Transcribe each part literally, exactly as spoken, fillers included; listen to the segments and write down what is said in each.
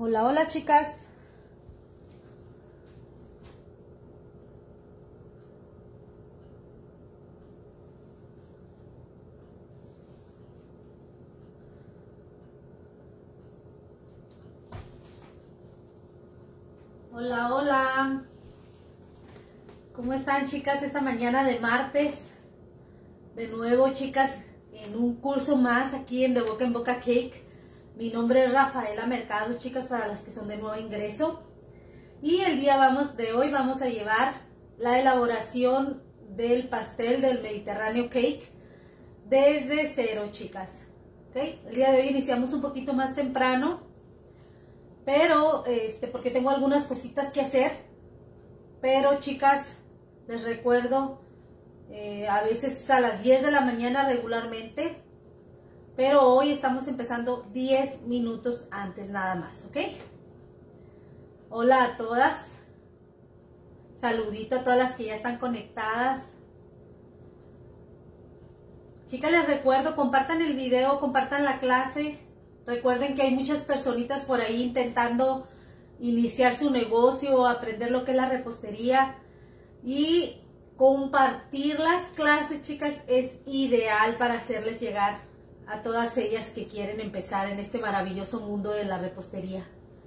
Hola, hola chicas. Hola, hola. ¿Cómo están chicas esta mañana de martes? De nuevo chicas, en un curso más aquí en De Boca en Boca Cake. Mi nombre es Rafaela Mercado, chicas, para las que son de nuevo ingreso. Y el día vamos, de hoy vamos a llevar la elaboración del pastel del Mediterráneo Cake desde cero, chicas. ¿Okay? El día de hoy iniciamos un poquito más temprano, pero este, porque tengo algunas cositas que hacer. Pero chicas, les recuerdo, eh, a veces a las diez de la mañana regularmente, pero hoy estamos empezando diez minutos antes nada más, ¿ok? Hola a todas. Saludito a todas las que ya están conectadas. Chicas, les recuerdo, compartan el video, compartan la clase. Recuerden que hay muchas personitas por ahí intentando iniciar su negocio o aprender lo que es la repostería. Y compartir las clases, chicas, es ideal para hacerles llegar a todas ellas que quieren empezar en este maravilloso mundo de la repostería.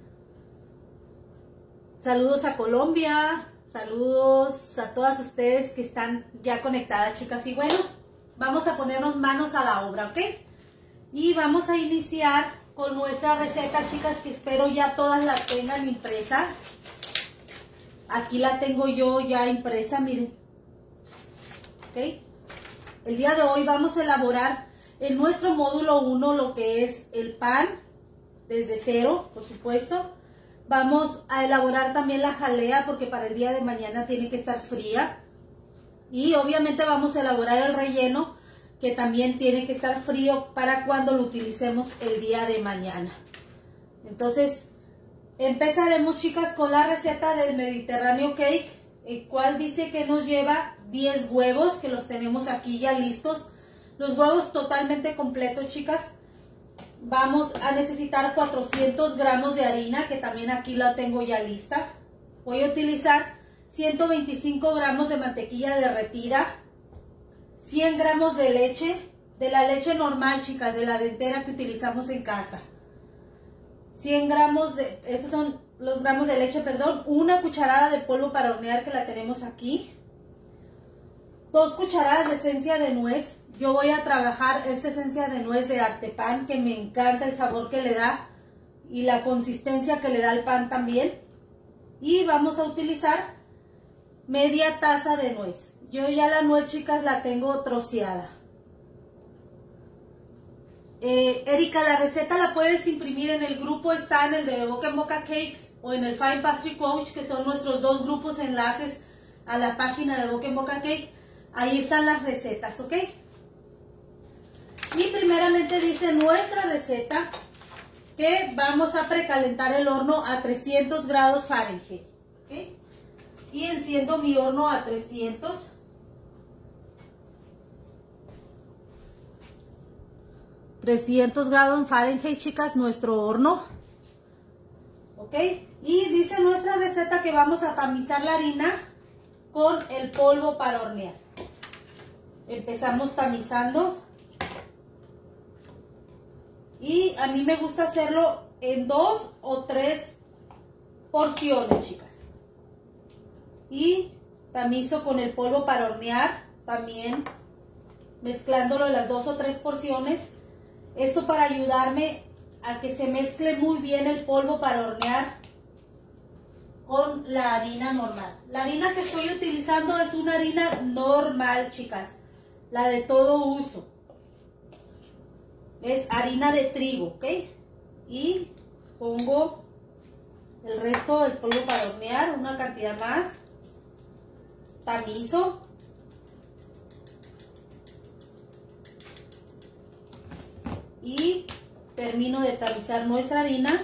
Saludos a Colombia, saludos a todas ustedes que están ya conectadas, chicas. Y bueno, vamos a ponernos manos a la obra, ¿ok? Y vamos a iniciar con nuestra receta, chicas, que espero ya todas la tengan impresa. Aquí la tengo yo ya impresa, miren. ¿Ok? El día de hoy vamos a elaborar en nuestro módulo uno lo que es el pan desde cero, por supuesto. Vamos a elaborar también la jalea porque para el día de mañana tiene que estar fría. Y obviamente vamos a elaborar el relleno que también tiene que estar frío para cuando lo utilicemos el día de mañana. Entonces, empezaremos, chicas, con la receta del Mediterráneo Cake, el cual dice que nos lleva diez huevos, que los tenemos aquí ya listos. Los huevos totalmente completos, chicas. Vamos a necesitar cuatrocientos gramos de harina, que también aquí la tengo ya lista. Voy a utilizar ciento veinticinco gramos de mantequilla derretida, cien gramos de leche, de la leche normal, chicas, de la dentera que utilizamos en casa. cien gramos de, estos son los gramos de leche, perdón. Una cucharada de polvo para hornear, que la tenemos aquí. Dos cucharadas de esencia de nuez. Yo voy a trabajar esta esencia de nuez de Artepan, que me encanta el sabor que le da y la consistencia que le da al pan también. Y vamos a utilizar media taza de nuez. Yo ya la nuez, chicas, la tengo troceada. Eh, Erika, la receta la puedes imprimir en el grupo, está en el de Boca en Boca Cakes o en el Fine Pastry Coach, que son nuestros dos grupos enlaces a la página de Boca en Boca Cake. Ahí están las recetas, ¿ok? Y primeramente dice nuestra receta que vamos a precalentar el horno a trescientos grados Fahrenheit, ¿okay? Y enciendo mi horno a trescientos. trescientos grados en Fahrenheit, chicas, nuestro horno. ¿Ok? Y dice nuestra receta que vamos a tamizar la harina con el polvo para hornear. Empezamos tamizando. Y a mí me gusta hacerlo en dos o tres porciones, chicas. Y tamizo con el polvo para hornear también, mezclándolo en las dos o tres porciones. Esto para ayudarme a que se mezcle muy bien el polvo para hornear con la harina normal. La harina que estoy utilizando es una harina normal, chicas, la de todo uso. Es harina de trigo, ¿ok? Y pongo el resto del polvo para hornear, una cantidad más. Tamizo. Y termino de tamizar nuestra harina.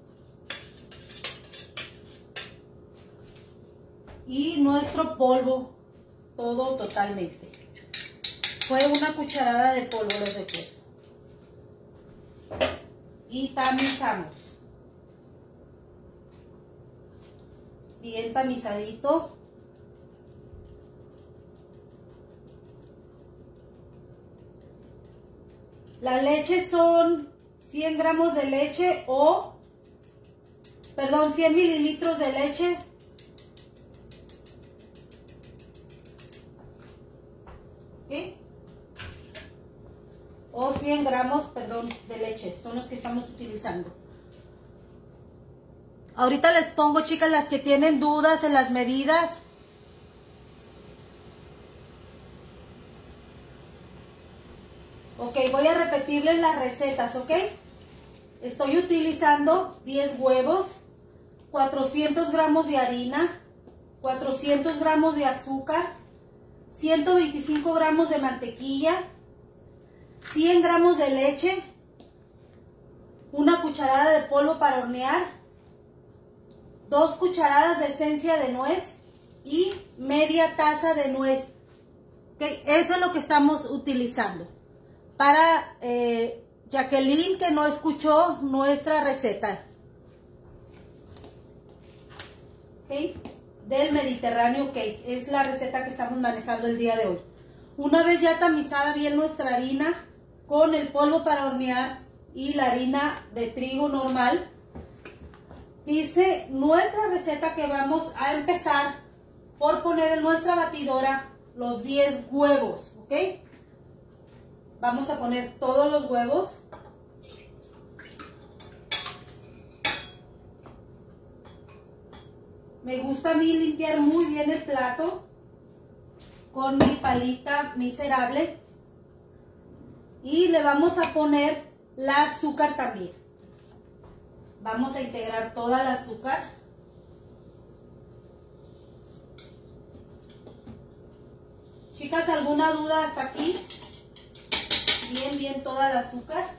Y nuestro polvo, todo totalmente. Fue una cucharada de polvo, les recuerdo. Y tamizamos. bien tamizadito. La leche son cien gramos de leche o, perdón, cien mililitros de leche. ¿Sí? O cien gramos, perdón, de leche, son los que estamos utilizando. Ahorita les pongo, chicas, las que tienen dudas en las medidas. Ok, voy a repetirles las recetas, ¿ok? Estoy utilizando diez huevos, cuatrocientos gramos de harina, cuatrocientos gramos de azúcar, ciento veinticinco gramos de mantequilla, cien gramos de leche, una cucharada de polvo para hornear, dos cucharadas de esencia de nuez y media taza de nuez. ¿Okay? Eso es lo que estamos utilizando. Para eh, Jacqueline, que no escuchó nuestra receta. ¿Okay? Del Mediterráneo Cake. Es la receta que estamos manejando el día de hoy. Una vez ya tamizada bien nuestra harina con el polvo para hornear y la harina de trigo normal, dice nuestra receta que vamos a empezar por poner en nuestra batidora los diez huevos, ¿ok? Vamos a poner todos los huevos. Me gusta a mí limpiar muy bien el plato con mi palita miserable. Y le vamos a poner el azúcar también. Vamos a integrar toda el azúcar. Chicas, ¿alguna duda hasta aquí? Bien, bien toda el azúcar.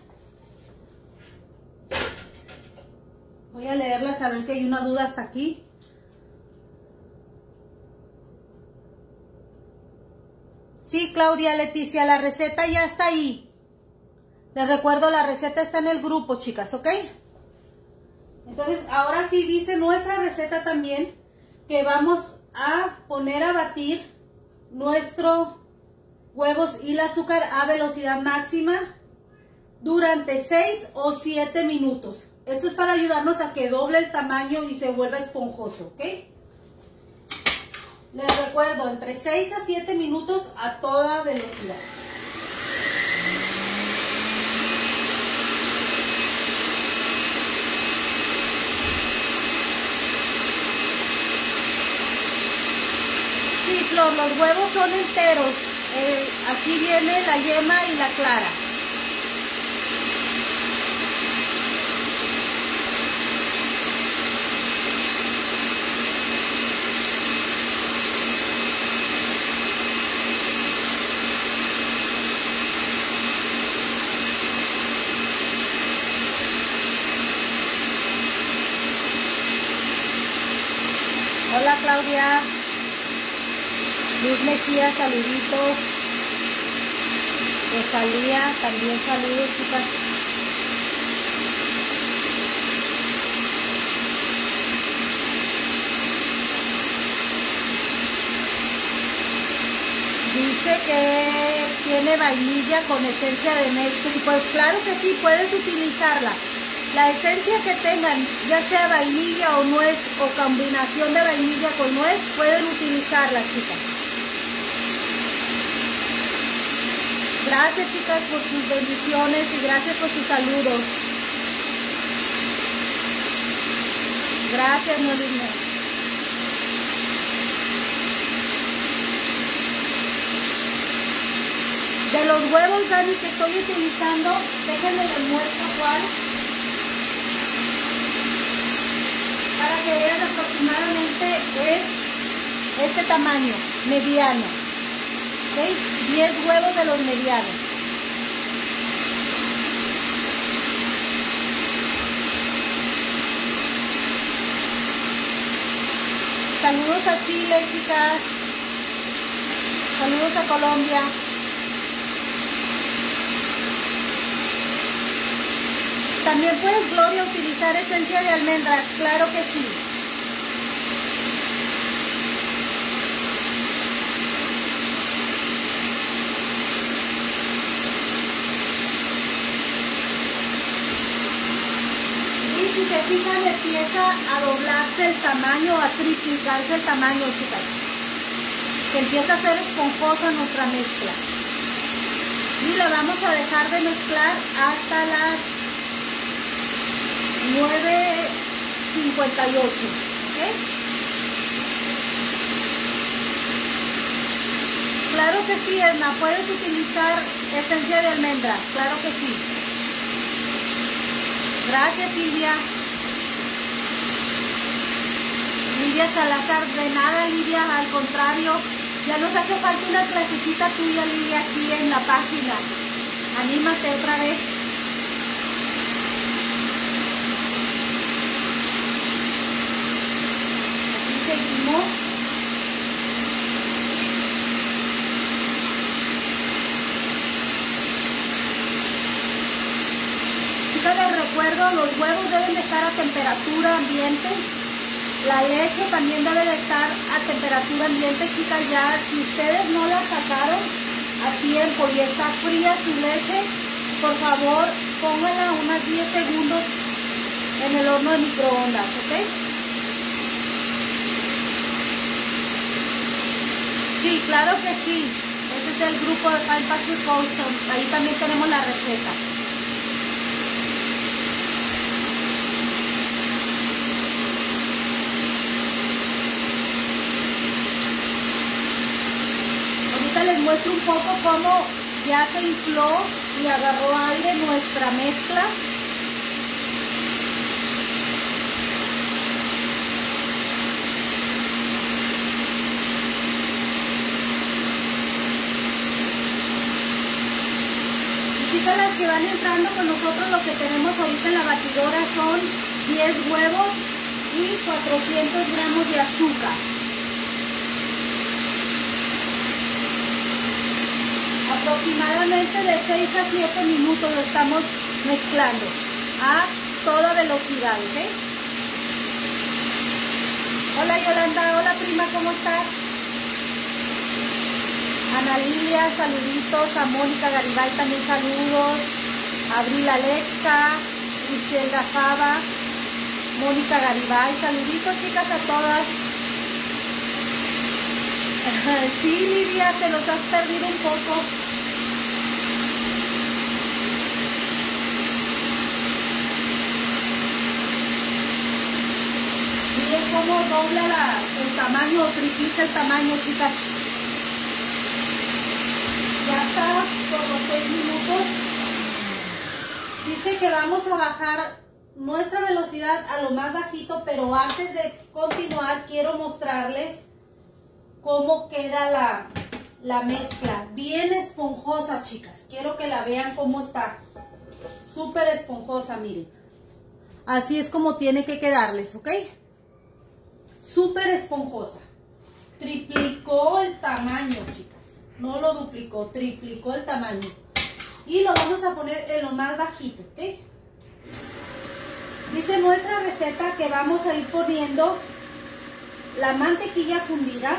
Voy a leerlas a ver si hay una duda hasta aquí. Sí, Claudia, Leticia, la receta ya está ahí. Les recuerdo, la receta está en el grupo, chicas, ¿ok? Entonces, ahora sí dice nuestra receta también que vamos a poner a batir nuestros huevos y el azúcar a velocidad máxima durante seis o siete minutos. Esto es para ayudarnos a que doble el tamaño y se vuelva esponjoso, ¿ok? Les recuerdo, entre seis a siete minutos a toda velocidad. Sí, Flor, los huevos son enteros. Eh, aquí viene la yema y la clara. Hola, Claudia. Luz Mejía, saluditos. Rosalía, también saludos, chicas. Dice que tiene vainilla con esencia de nuez. Que si puedes, claro que sí, puedes utilizarla. La esencia que tengan, ya sea vainilla o nuez o combinación de vainilla con nuez, pueden utilizarla, chicas. Gracias, chicas, por sus bendiciones y gracias por sus saludos. Gracias, Nolina. De los huevos, Dani, que estoy utilizando, déjenme les muestro cuál. Para que vean, aproximadamente es este tamaño, mediano. ¿Okay? diez huevos de los medianos. Saludos a Chile, chicas. Saludos a Colombia. También puedes, Gloria, utilizar esencia de almendras, claro que sí. si se fijan empieza a doblarse el tamaño, a triplicarse el tamaño, chicas. Se empieza a hacer esponjosa nuestra mezcla. Y la vamos a dejar de mezclar hasta las nueve cincuenta y ocho. ¿Okay? Claro que sí, Edna, puedes utilizar esencia de almendra, claro que sí. Gracias, Silvia. Lidia Salazar, de nada, Lidia, al contrario, ya nos hace falta una clasecita tuya, Lidia, aquí en la página. Anímate otra vez. Aquí seguimos. Les recuerdo, los huevos deben de estar a temperatura ambiente. La leche también debe de estar a temperatura ambiente, chicas. Ya si ustedes no la sacaron a tiempo y está fría su leche, por favor pónganla unos diez segundos en el horno de microondas, ¿ok? Sí, claro que sí. Ese es el grupo de Fine Pastry Coach. Ahí también tenemos la receta. Les muestro un poco cómo ya se infló y agarró aire nuestra mezcla. Y chicas, las que van entrando con nosotros, lo que tenemos ahorita en la batidora son diez huevos y cuatrocientos gramos de azúcar. Aproximadamente de seis a siete minutos lo estamos mezclando a toda velocidad, ¿ok? Hola Yolanda, hola prima, ¿cómo estás? Ana Lilia, saluditos, a Mónica Garibay también saludos, Abril Alexa, Griselda Java, Mónica Garibay, saluditos chicas a todas. Sí, Lidia, te los has perdido un poco. Miren cómo dobla la, el tamaño, triplica el tamaño, chicas. Ya está por los seis minutos. Dice que vamos a bajar nuestra velocidad a lo más bajito, pero antes de continuar quiero mostrarles cómo queda la, la mezcla. Bien esponjosa, chicas. Quiero que la vean cómo está. Súper esponjosa, miren. Así es como tiene que quedarles, ¿ok? Súper esponjosa. Triplicó el tamaño, chicas. No lo duplicó, triplicó el tamaño. Y lo vamos a poner en lo más bajito, ¿ok? Dice nuestra receta que vamos a ir poniendo la mantequilla fundida.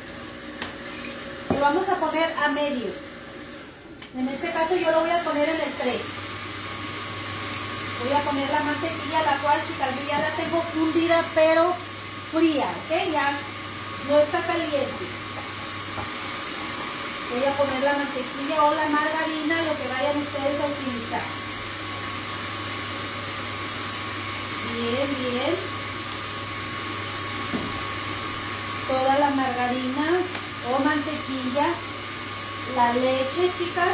Lo vamos a poner a medio. En este caso yo lo voy a poner en el tres. Voy a poner la mantequilla, la cual, chicas, yo ya la tengo fundida, pero fría, ¿ok? Ya no está caliente. Voy a poner la mantequilla o la margarina, lo que vayan ustedes a utilizar. Bien, bien. Toda la margarina o mantequilla, la leche, chicas,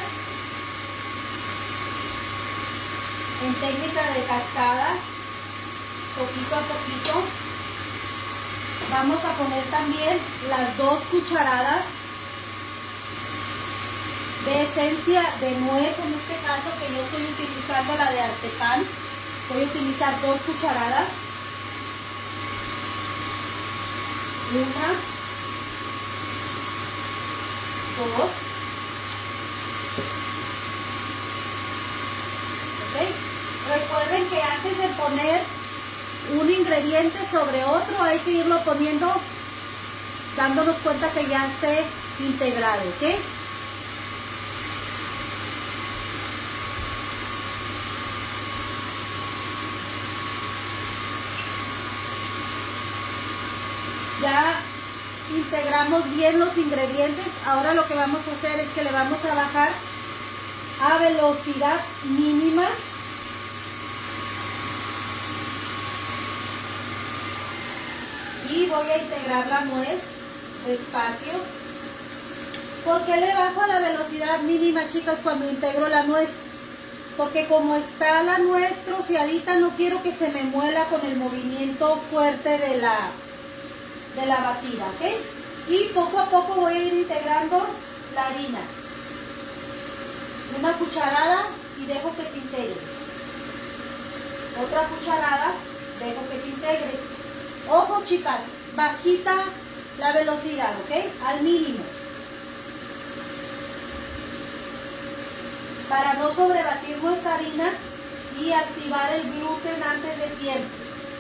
en técnica de cascada, poquito a poquito. Vamos a poner también las dos cucharadas de esencia de nuez, en este caso que yo estoy utilizando la de artesán. Voy a utilizar dos cucharadas. Una, dos. ¿Ok? Recuerden que antes de poner un ingrediente sobre otro hay que irlo poniendo dándonos cuenta que ya esté integrado, ¿ok? Ya integramos bien los ingredientes. Ahora lo que vamos a hacer es que le vamos a bajar a velocidad mínima. Y voy a integrar la nuez despacio. ¿Por qué le bajo a la velocidad mínima, chicas, cuando integro la nuez? Porque como está la nuez troceadita, no quiero que se me muela con el movimiento fuerte de la, de la batida, ¿ok? Y poco a poco voy a ir integrando la harina. Una cucharada y dejo que se integre. Otra cucharada, dejo que se integre. Ojo, chicas, bajita la velocidad, ¿ok? Al mínimo. Para no sobrebatir nuestra harina y activar el gluten antes de tiempo.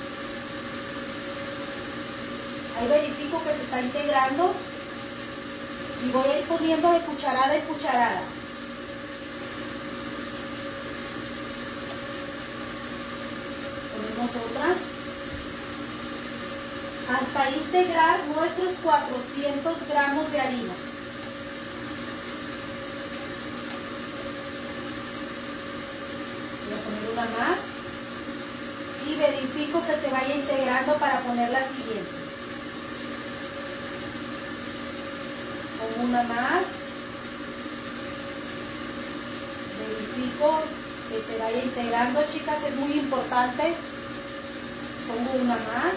Ahí verifico que se está integrando y voy a ir poniendo de cucharada en cucharada. Ponemos otra. Hasta integrar nuestros cuatrocientos gramos de harina. Voy a poner una más y verifico que se vaya integrando para poner la siguiente. Pongo una más. Verifico que se vaya integrando, chicas, es muy importante. Pongo una más.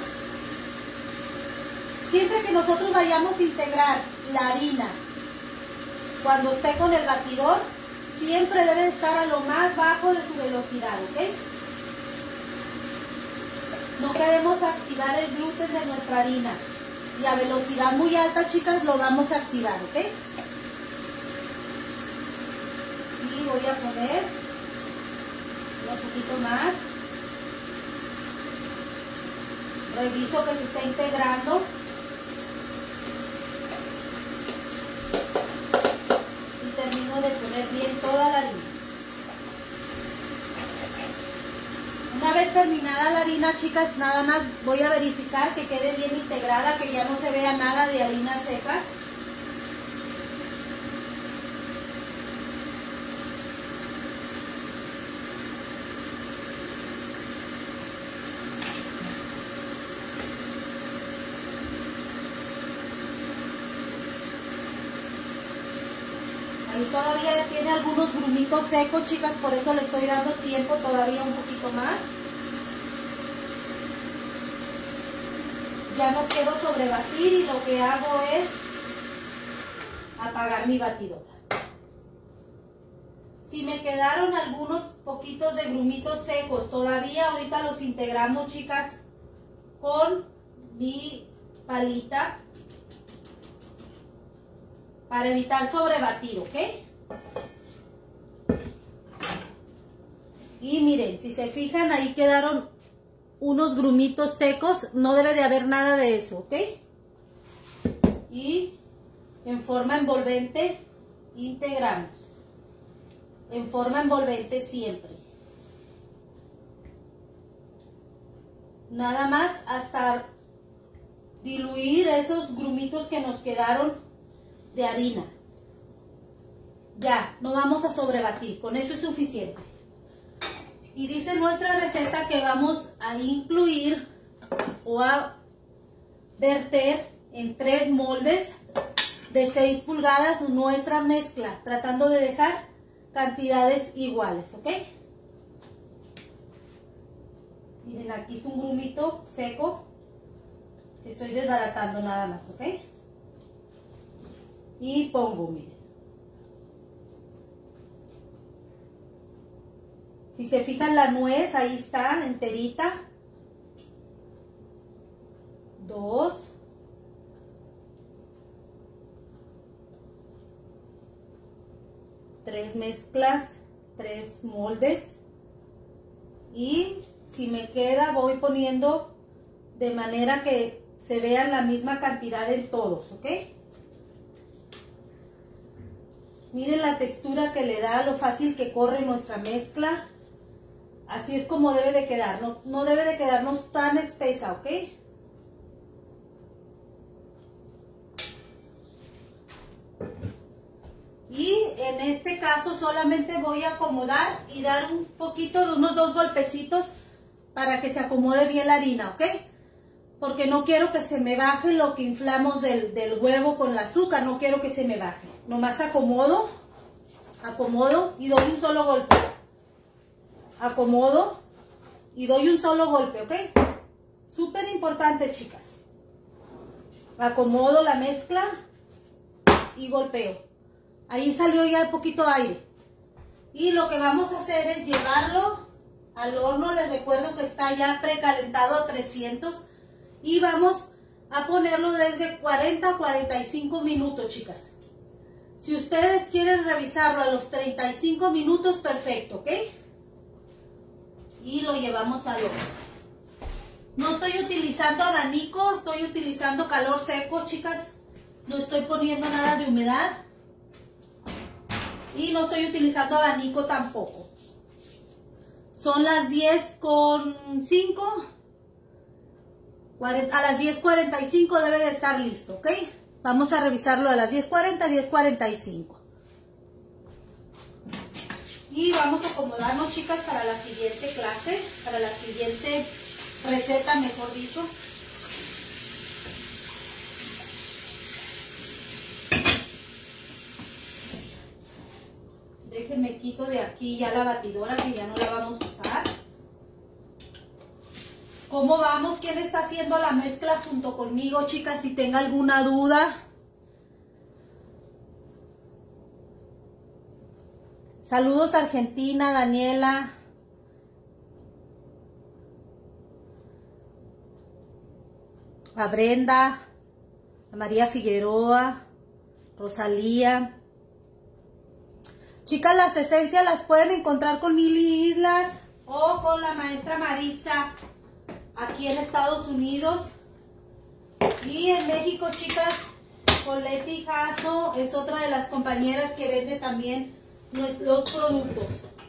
Siempre que nosotros vayamos a integrar la harina, cuando esté con el batidor, siempre debe estar a lo más bajo de su velocidad, ¿ok? No queremos activar el gluten de nuestra harina. Y a velocidad muy alta, chicas, lo vamos a activar, ¿ok? Y voy a poner un poquito más. Reviso que se está integrando. Termino de poner bien toda la harina. Una vez terminada la harina, chicas, nada más voy a verificar que quede bien integrada, que ya no se vea nada de harina seca. Ahí todavía tiene algunos grumitos secos, chicas, por eso le estoy dando tiempo todavía un poquito más. Ya no quiero sobrebatir y lo que hago es apagar mi batidora. Si me quedaron algunos poquitos de grumitos secos todavía, ahorita los integramos, chicas, con mi palita. Para evitar sobrebatir, ¿ok? Y miren, si se fijan, ahí quedaron unos grumitos secos. No debe de haber nada de eso, ¿ok? Y en forma envolvente integramos. En forma envolvente siempre. Nada más hasta diluir esos grumitos que nos quedaron de harina. Ya, no vamos a sobrebatir, con eso es suficiente. Y dice nuestra receta que vamos a incluir o a verter en tres moldes de seis pulgadas nuestra mezcla, tratando de dejar cantidades iguales, ¿ok? Miren, aquí es un grumito seco que estoy desbaratando nada más, ¿ok? Y pongo, miren. Si se fijan, la nuez ahí está enterita. Dos. Tres mezclas, tres moldes. Y si me queda, voy poniendo de manera que se vea la misma cantidad en todos, ¿ok? Miren la textura que le da, lo fácil que corre nuestra mezcla. Así es como debe de quedar, no, no debe de quedarnos tan espesa, ¿ok? caso solamente voy a acomodar y dar un poquito de unos dos golpecitos para que se acomode bien la harina, ¿ok? Porque no quiero que se me baje lo que inflamos del, del huevo con el azúcar, no quiero que se me baje. Nomás acomodo, acomodo y doy un solo golpe. Acomodo y doy un solo golpe, ¿ok? Súper importante, chicas. Acomodo la mezcla y golpeo. Ahí salió ya un poquito aire. Y lo que vamos a hacer es llevarlo al horno. Les recuerdo que está ya precalentado a trescientos. Y vamos a ponerlo desde cuarenta a cuarenta y cinco minutos, chicas. Si ustedes quieren revisarlo a los treinta y cinco minutos, perfecto, ¿ok? Y lo llevamos al horno. No estoy utilizando abanico, estoy utilizando calor seco, chicas. No estoy poniendo nada de humedad. Y no estoy utilizando abanico tampoco. Son las diez con cinco. A las diez cuarenta y cinco debe de estar listo, ¿ok? Vamos a revisarlo a las diez cuarenta, diez cuarenta y cinco. Y vamos a acomodarnos, chicas, para la siguiente clase, para la siguiente receta, mejor dicho. Déjenme quito de aquí ya la batidora que ya no la vamos a usar. ¿Cómo vamos? ¿Quién está haciendo la mezcla junto conmigo, chicas? Si tenga alguna duda. Saludos a Argentina, Daniela. A Brenda, a María Figueroa, Rosalía. Chicas, las esencias las pueden encontrar con Mili Islas o con la maestra Maritza aquí en Estados Unidos. Y en México, chicas, con Leti Jasso es otra de las compañeras que vende también los productos.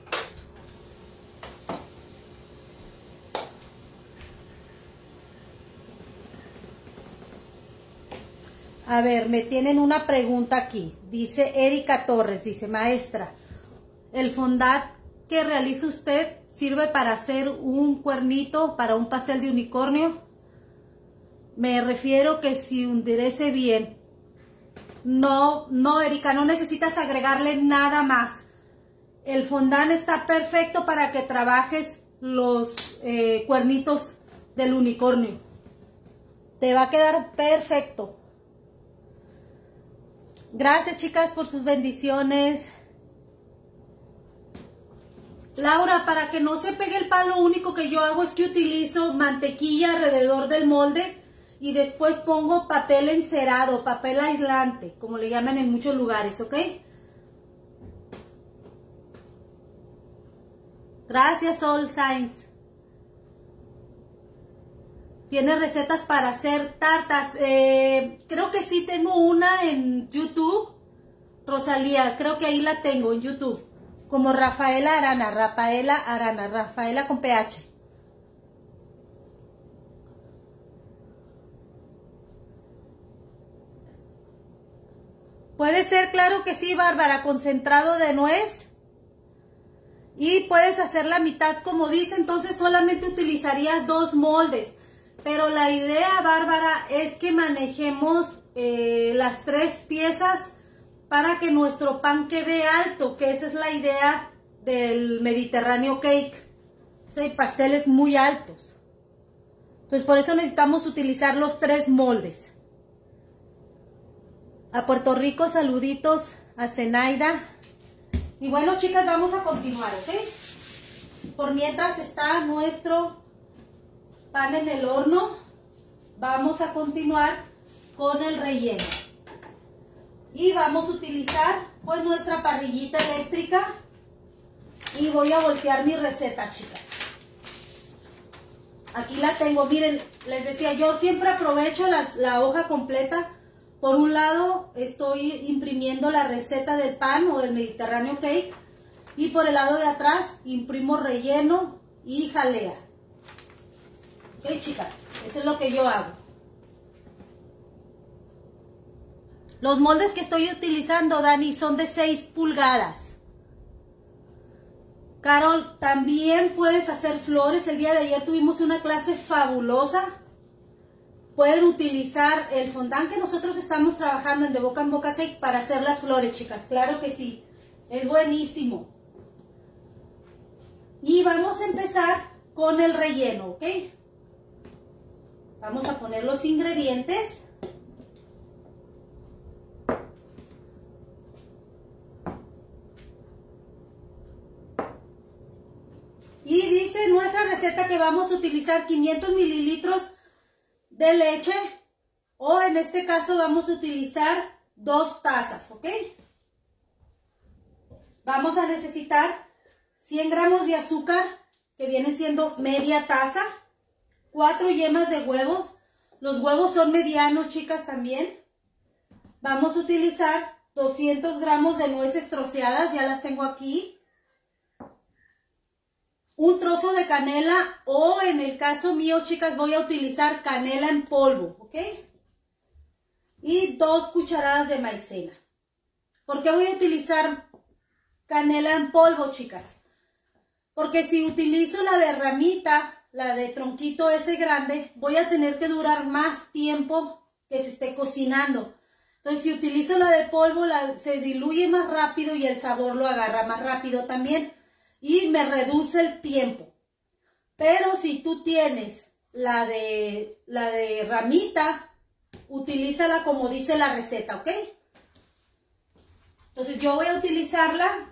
A ver, me tienen una pregunta aquí. Dice Erika Torres, dice, maestra, ¿el fondant que realiza usted sirve para hacer un cuernito para un pastel de unicornio? Me refiero que si enderece bien. No, no, Erika, no necesitas agregarle nada más. El fondant está perfecto para que trabajes los eh, cuernitos del unicornio. Te va a quedar perfecto. Gracias, chicas, por sus bendiciones. Laura, para que no se pegue el pan, lo único que yo hago es que utilizo mantequilla alrededor del molde y después pongo papel encerado, papel aislante, como le llaman en muchos lugares, ¿ok? Gracias, Sol Sainz. ¿Tiene recetas para hacer tartas? Eh, creo que sí tengo una en YouTube. Rosalía, creo que ahí la tengo en YouTube. Como Rafaela Arana, Rafaela Arana, Rafaela con P H. Puede ser, claro que sí, Bárbara, concentrado de nuez. Y puedes hacer la mitad como dice, entonces solamente utilizarías dos moldes. Pero la idea, Bárbara, es que manejemos eh, las tres piezas para que nuestro pan quede alto, que esa es la idea del Mediterráneo Cake. Hay pasteles muy altos. Entonces por eso necesitamos utilizar los tres moldes. A Puerto Rico, saluditos a Zenaida. Y bueno, chicas, vamos a continuar, ¿ok? Por mientras está nuestro pan en el horno, vamos a continuar con el relleno. Y vamos a utilizar pues nuestra parrillita eléctrica. Y voy a voltear mi receta, chicas. Aquí la tengo, miren, les decía, yo siempre aprovecho las, la hoja completa. Por un lado estoy imprimiendo la receta del pan o del Mediterráneo Cake. Y por el lado de atrás imprimo relleno y jalea. Ok, chicas, eso es lo que yo hago. Los moldes que estoy utilizando, Dani, son de seis pulgadas. Carol, también puedes hacer flores. El día de ayer tuvimos una clase fabulosa. Pueden utilizar el fondant que nosotros estamos trabajando en De Boca en Boca Cake para hacer las flores, chicas. Claro que sí, es buenísimo. Y vamos a empezar con el relleno, ¿ok? Vamos a poner los ingredientes. Y dice nuestra receta que vamos a utilizar quinientos mililitros de leche, o en este caso vamos a utilizar dos tazas, ¿ok? Vamos a necesitar cien gramos de azúcar, que viene siendo media taza, cuatro yemas de huevos. Los huevos son medianos, chicas, también. Vamos a utilizar doscientos gramos de nueces troceadas, ya las tengo aquí. Un trozo de canela, o en el caso mío, chicas, voy a utilizar canela en polvo, ¿ok? Y dos cucharadas de maicena. ¿Por qué voy a utilizar canela en polvo, chicas? Porque si utilizo la de ramita, la de tronquito ese grande, voy a tener que durar más tiempo que se esté cocinando. Entonces, si utilizo la de polvo, la, se diluye más rápido y el sabor lo agarra más rápido también. Y me reduce el tiempo. Pero si tú tienes la de, la de ramita, utilízala como dice la receta, ¿ok? Entonces yo voy a utilizarla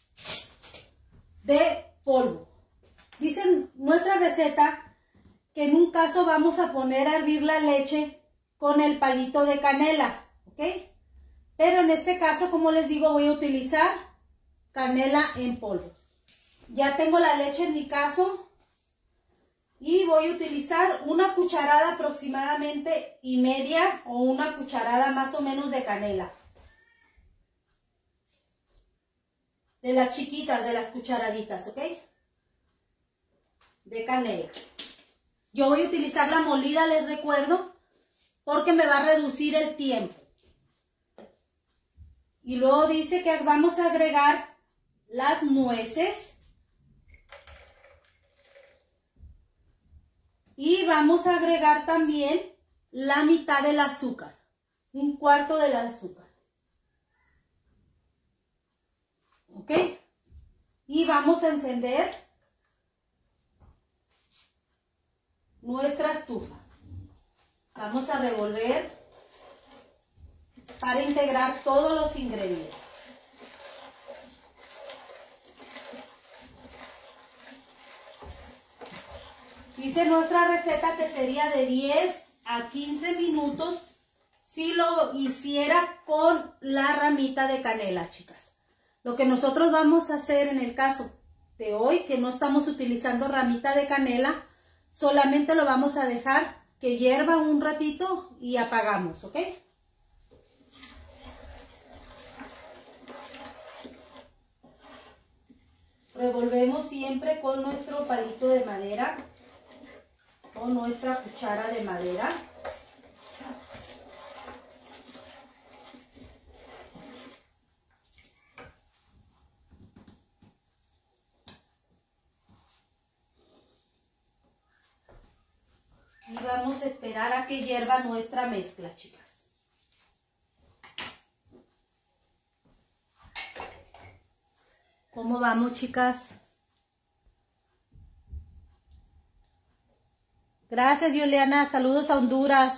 de polvo. Dice nuestra receta que en un caso vamos a poner a hervir la leche con el palito de canela, ¿ok? Pero en este caso, como les digo, voy a utilizar canela en polvo. Ya tengo la leche en mi caso y voy a utilizar una cucharada aproximadamente y media, o una cucharada más o menos de canela. De las chiquitas, de las cucharaditas, ¿ok? De canela. Yo voy a utilizar la molida, les recuerdo, porque me va a reducir el tiempo. Y luego dice que vamos a agregar las nueces. Y vamos a agregar también la mitad del azúcar, un cuarto del azúcar. ¿Ok? Y vamos a encender nuestra estufa. Vamos a revolver para integrar todos los ingredientes. Dice nuestra receta que sería de diez a quince minutos si lo hiciera con la ramita de canela, chicas. Lo que nosotros vamos a hacer en el caso de hoy, que no estamos utilizando ramita de canela, solamente lo vamos a dejar que hierva un ratito y apagamos, ¿ok? Revolvemos siempre con nuestro palito de madera o nuestra cuchara de madera. Y vamos a esperar a que hierva nuestra mezcla, chicas. ¿Cómo vamos, chicas? Gracias, Juliana. Saludos a Honduras.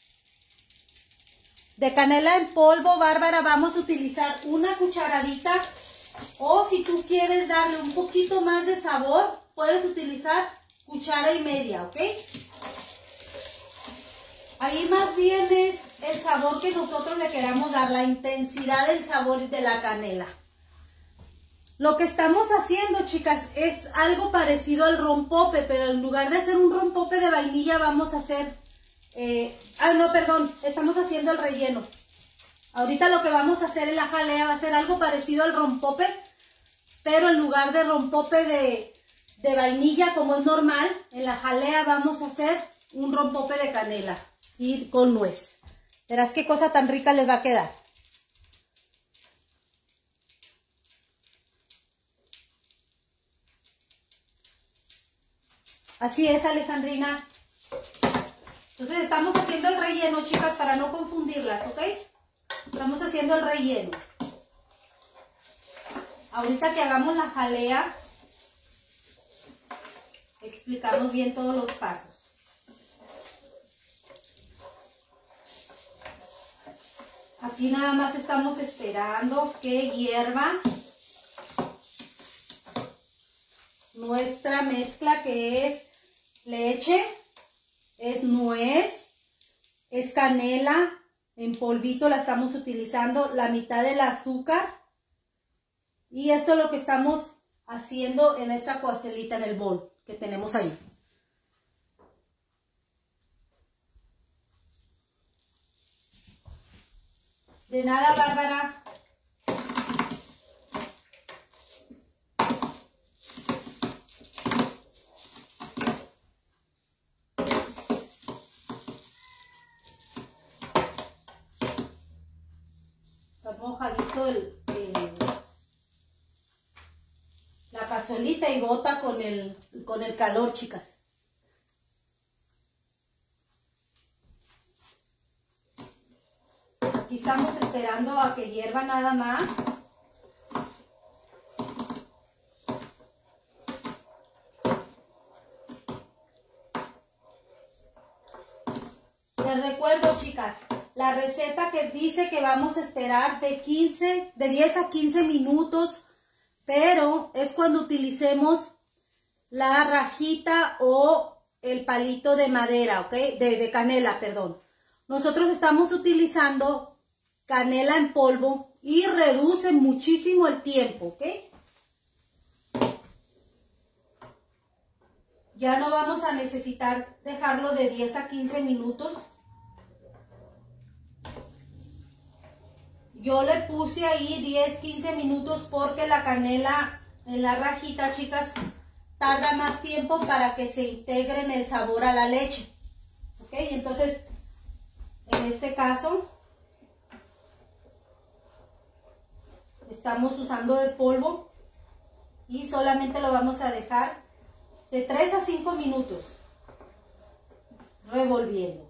De canela en polvo, Bárbara, vamos a utilizar una cucharadita. O si tú quieres darle un poquito más de sabor, puedes utilizar cuchara y media, ¿ok? Ahí más bien es el sabor que nosotros le queramos dar, la intensidad del sabor de la canela. Lo que estamos haciendo, chicas, es algo parecido al rompope, pero en lugar de hacer un rompope de vainilla, vamos a hacer... Eh, ah, no, perdón, estamos haciendo el relleno. Ahorita lo que vamos a hacer en la jalea va a ser algo parecido al rompope, pero en lugar de rompope de, de vainilla, como es normal, en la jalea vamos a hacer un rompope de canela y con nuez. Verás qué cosa tan rica les va a quedar. Así es, Alejandrina. Entonces estamos haciendo el relleno, chicas, para no confundirlas, ¿ok? Estamos haciendo el relleno. Ahorita que hagamos la jalea, explicamos bien todos los pasos. Aquí nada más estamos esperando que hierva nuestra mezcla, que es leche, es nuez, es canela en polvito, la estamos utilizando, la mitad del azúcar. Y esto es lo que estamos haciendo en esta coacelita, en el bol que tenemos ahí. De nada, Bárbara. Está mojadito el, el, la cazuelita y bota con el, con el calor, chicas. Aquí estamos esperando a que hierva nada más. Les recuerdo, chicas, la receta que dice que vamos a esperar de quince, de diez a quince minutos, pero es cuando utilicemos la rajita o el palito de madera, ¿ok? De, de canela, perdón. Nosotros estamos utilizando canela en polvo y reduce muchísimo el tiempo, ¿ok? Ya no vamos a necesitar dejarlo de diez a quince minutos. Yo le puse ahí diez a quince minutos porque la canela en la rajita, chicas, tarda más tiempo para que se integre en el sabor a la leche, ¿ok? Entonces, en este caso, estamos usando de polvo y solamente lo vamos a dejar de tres a cinco minutos revolviendo.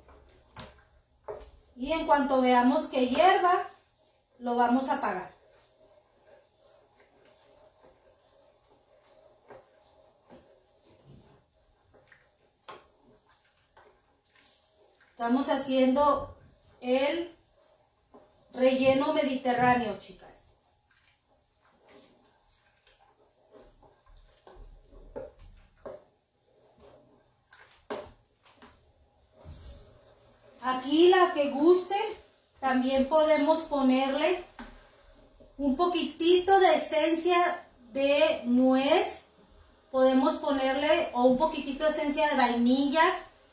Y en cuanto veamos que hierva, lo vamos a apagar. Estamos haciendo el relleno mediterráneo, chicas. Aquí la que guste, también podemos ponerle un poquitito de esencia de nuez. Podemos ponerle o un poquitito de esencia de vainilla.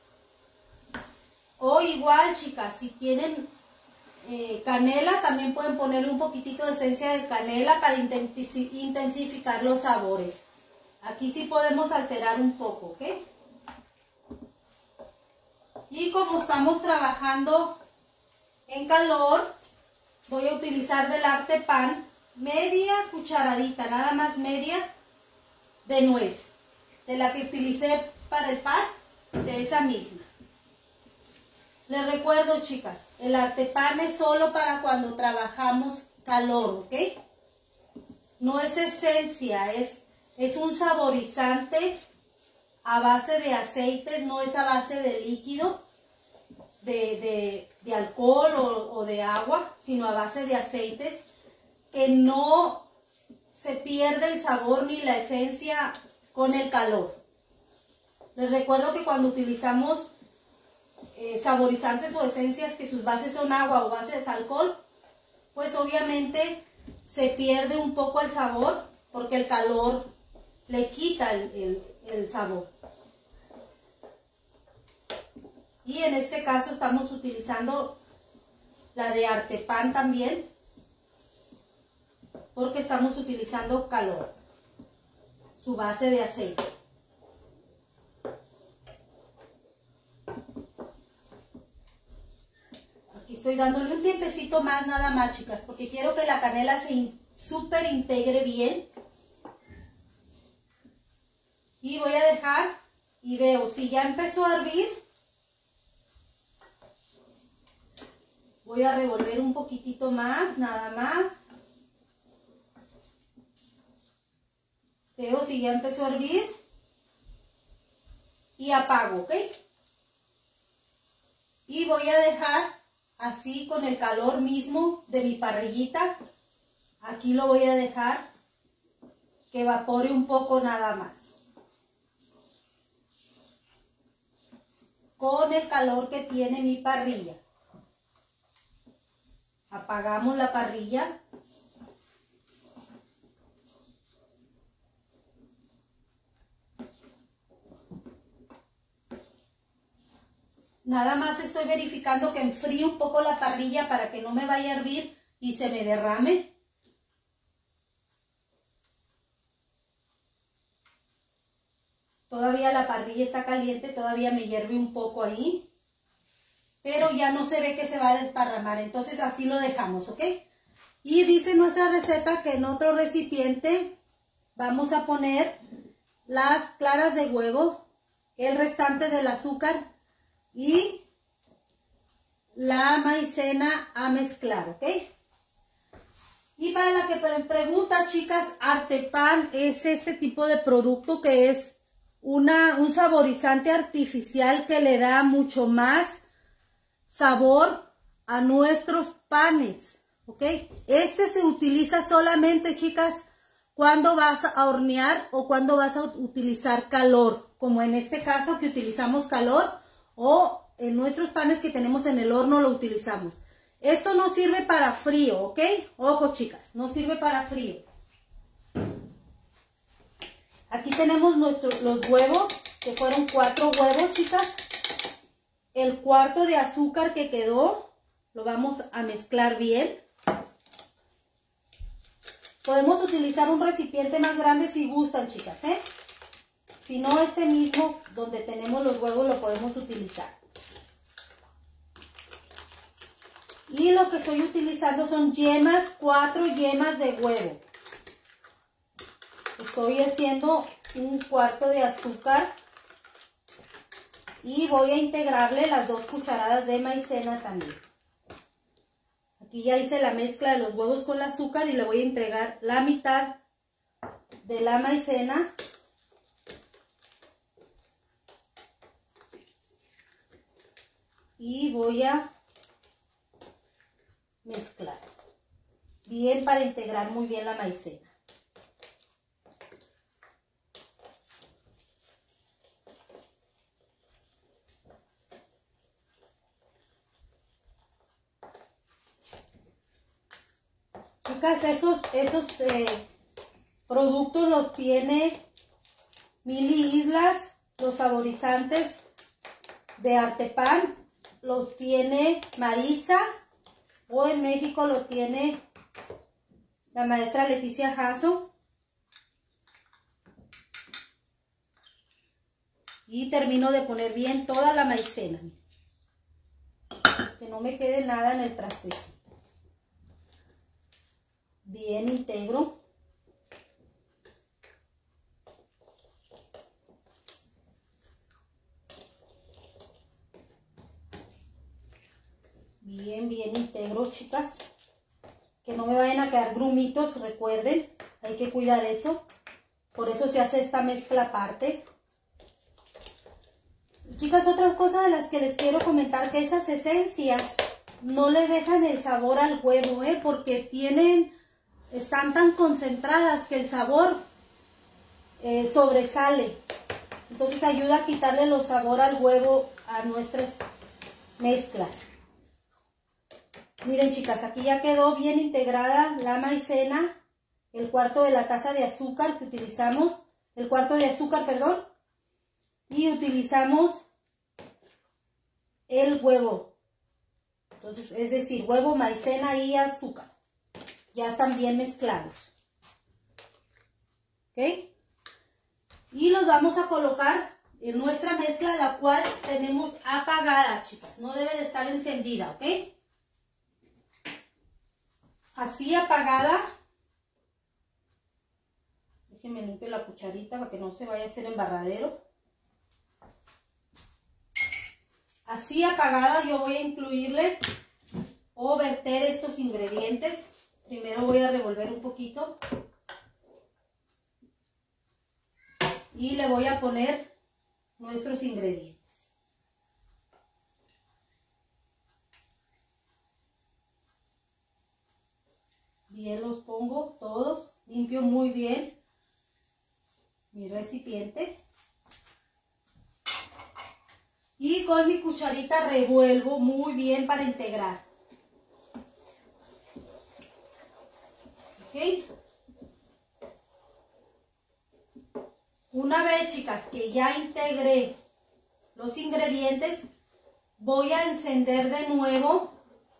O igual, chicas, si tienen eh, canela, también pueden ponerle un poquitito de esencia de canela para intensificar los sabores. Aquí sí podemos alterar un poco, ¿ok? Y como estamos trabajando en calor, voy a utilizar del arte pan media cucharadita, nada más media, de nuez. De la que utilicé para el pan, de esa misma. Les recuerdo, chicas, el arte pan es solo para cuando trabajamos calor, ¿ok? No es esencia, es, es un saborizante a base de aceites, no es a base de líquido, de, de, de alcohol o, o de agua, sino a base de aceites, que no se pierde el sabor ni la esencia con el calor. Les recuerdo que cuando utilizamos eh, saborizantes o esencias que sus bases son agua o bases de alcohol, pues obviamente se pierde un poco el sabor porque el calor le quita el, el, el sabor. Y en este caso estamos utilizando la de arte pan también, porque estamos utilizando calor, su base de aceite. Aquí estoy dándole un tiempecito más nada más, chicas, porque quiero que la canela se súper integre bien. Y voy a dejar y y veo si ya empezó a hervir, voy a revolver un poquitito más, nada más. Veo si ya empezó a hervir y apago, ¿ok? Y voy a dejar así con el calor mismo de mi parrillita. Aquí lo voy a dejar que evapore un poco nada más. Con el calor que tiene mi parrilla. Apagamos la parrilla. Nada más estoy verificando que enfríe un poco la parrilla para que no me vaya a hervir y se me derrame. Todavía la parrilla está caliente, todavía me hierve un poco ahí. Pero ya no se ve que se va a desparramar, entonces así lo dejamos, ¿ok? Y dice nuestra receta que en otro recipiente vamos a poner las claras de huevo, el restante del azúcar y la maicena a mezclar, ¿ok? Y para la que pregunta, chicas, Artepan es este tipo de producto que es una, un saborizante artificial que le da mucho más sabor a nuestros panes, ¿ok? Este se utiliza solamente, chicas, cuando vas a hornear o cuando vas a utilizar calor, como en este caso que utilizamos calor, o en nuestros panes que tenemos en el horno lo utilizamos. Esto no sirve para frío, ¿ok? Ojo, chicas, no sirve para frío. Aquí tenemos nuestros, los huevos, que fueron cuatro huevos, chicas. El cuarto de azúcar que quedó, lo vamos a mezclar bien. Podemos utilizar un recipiente más grande si gustan, chicas, ¿eh? Si no, este mismo donde tenemos los huevos lo podemos utilizar. Y lo que estoy utilizando son yemas, cuatro yemas de huevo. Estoy haciendo un cuarto de azúcar. Y voy a integrarle las dos cucharadas de maicena también. Aquí ya hice la mezcla de los huevos con el azúcar y le voy a entregar la mitad de la maicena. Y voy a mezclar bien para integrar muy bien la maicena. Chicas, esos, esos eh, productos los tiene Mili Islas, los saborizantes de Artepan, los tiene Maritza, o en México lo tiene la maestra Leticia Jasso. Y termino de poner bien toda la maicena, que no me quede nada en el trastecito. Bien integro. Bien, bien integro, chicas. Que no me vayan a quedar grumitos, recuerden. Hay que cuidar eso. Por eso se hace esta mezcla aparte. Chicas, otra cosa de las que les quiero comentar, que esas esencias no le dejan el sabor al huevo, ¿eh? Porque tienen... están tan concentradas que el sabor eh, sobresale. Entonces ayuda a quitarle los sabor al huevo a nuestras mezclas. Miren, chicas, aquí ya quedó bien integrada la maicena, el cuarto de la taza de azúcar que utilizamos, el cuarto de azúcar, perdón, y utilizamos el huevo. Entonces, es decir, huevo, maicena y azúcar. Ya están bien mezclados. ¿Ok? Y los vamos a colocar en nuestra mezcla, la cual tenemos apagada, chicas. No debe de estar encendida, ¿ok? Así apagada. Déjenme limpio la cucharita para que no se vaya a hacer embarradero. así apagada, yo voy a incluirle o verter estos ingredientes. Primero voy a revolver un poquito y le voy a poner nuestros ingredientes. Bien, los pongo todos, limpio muy bien mi recipiente y con mi cucharita revuelvo muy bien para integrar. ¿Ok? Una vez, chicas, que ya integré los ingredientes, voy a encender de nuevo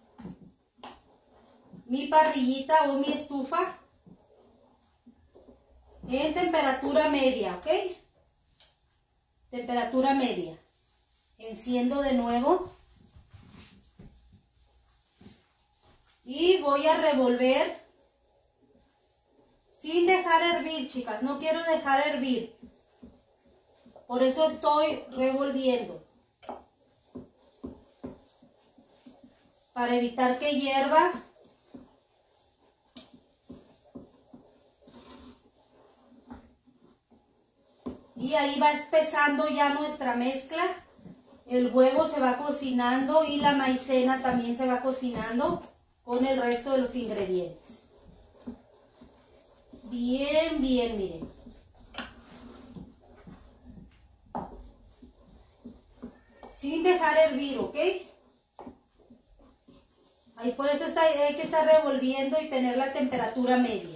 mi parrillita o mi estufa en temperatura media, ¿ok? Temperatura media. Enciendo de nuevo y voy a revolver sin dejar hervir, chicas. No quiero dejar hervir, por eso estoy revolviendo, para evitar que hierva. Y ahí va espesando ya nuestra mezcla. El huevo se va cocinando y la maicena también se va cocinando con el resto de los ingredientes. Bien, bien, miren. Sin dejar hervir, ¿ok? Ahí por eso está, hay que estar revolviendo y tener la temperatura media.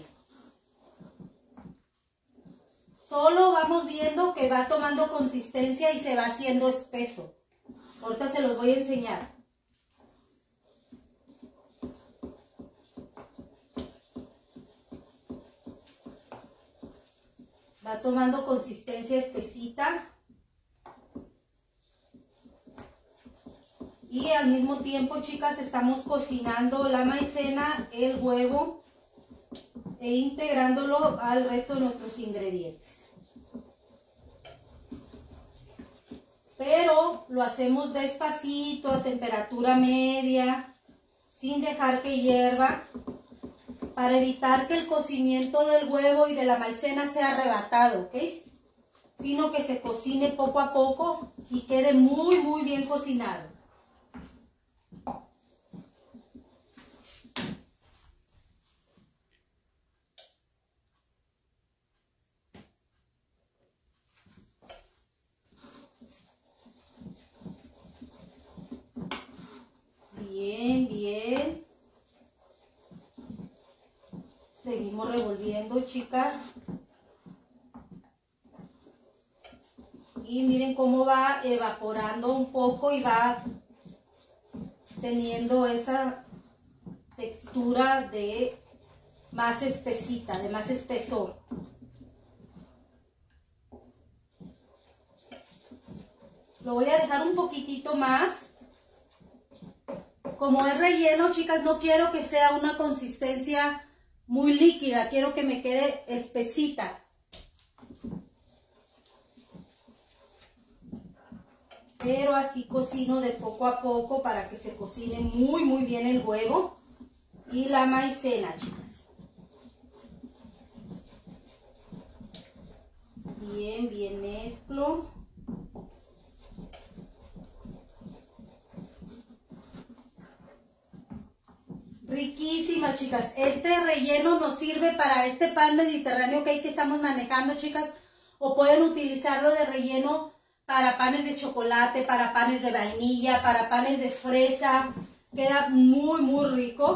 Solo vamos viendo que va tomando consistencia y se va haciendo espeso. Ahorita se los voy a enseñar. Va tomando consistencia espesita. Y al mismo tiempo, chicas, estamos cocinando la maicena, el huevo e integrándolo al resto de nuestros ingredientes. Pero lo hacemos despacito, a temperatura media, sin dejar que hierva, para evitar que el cocimiento del huevo y de la maicena sea arrebatado, ¿ok? Sino que se cocine poco a poco y quede muy, muy bien cocinado. Bien, bien. Seguimos revolviendo, chicas. Y miren cómo va evaporando un poco y va teniendo esa textura de más espesita, de más espesor. Lo voy a dejar un poquitito más. Como es relleno, chicas, no quiero que sea una consistencia muy líquida, quiero que me quede espesita. Pero así cocino de poco a poco para que se cocine muy, muy bien el huevo y la maicena, chicas. Bien, bien mezclo. Riquísima, chicas. Este relleno nos sirve para este pan mediterráneo que estamos manejando, chicas. O pueden utilizarlo de relleno para panes de chocolate, para panes de vainilla, para panes de fresa. Queda muy, muy rico.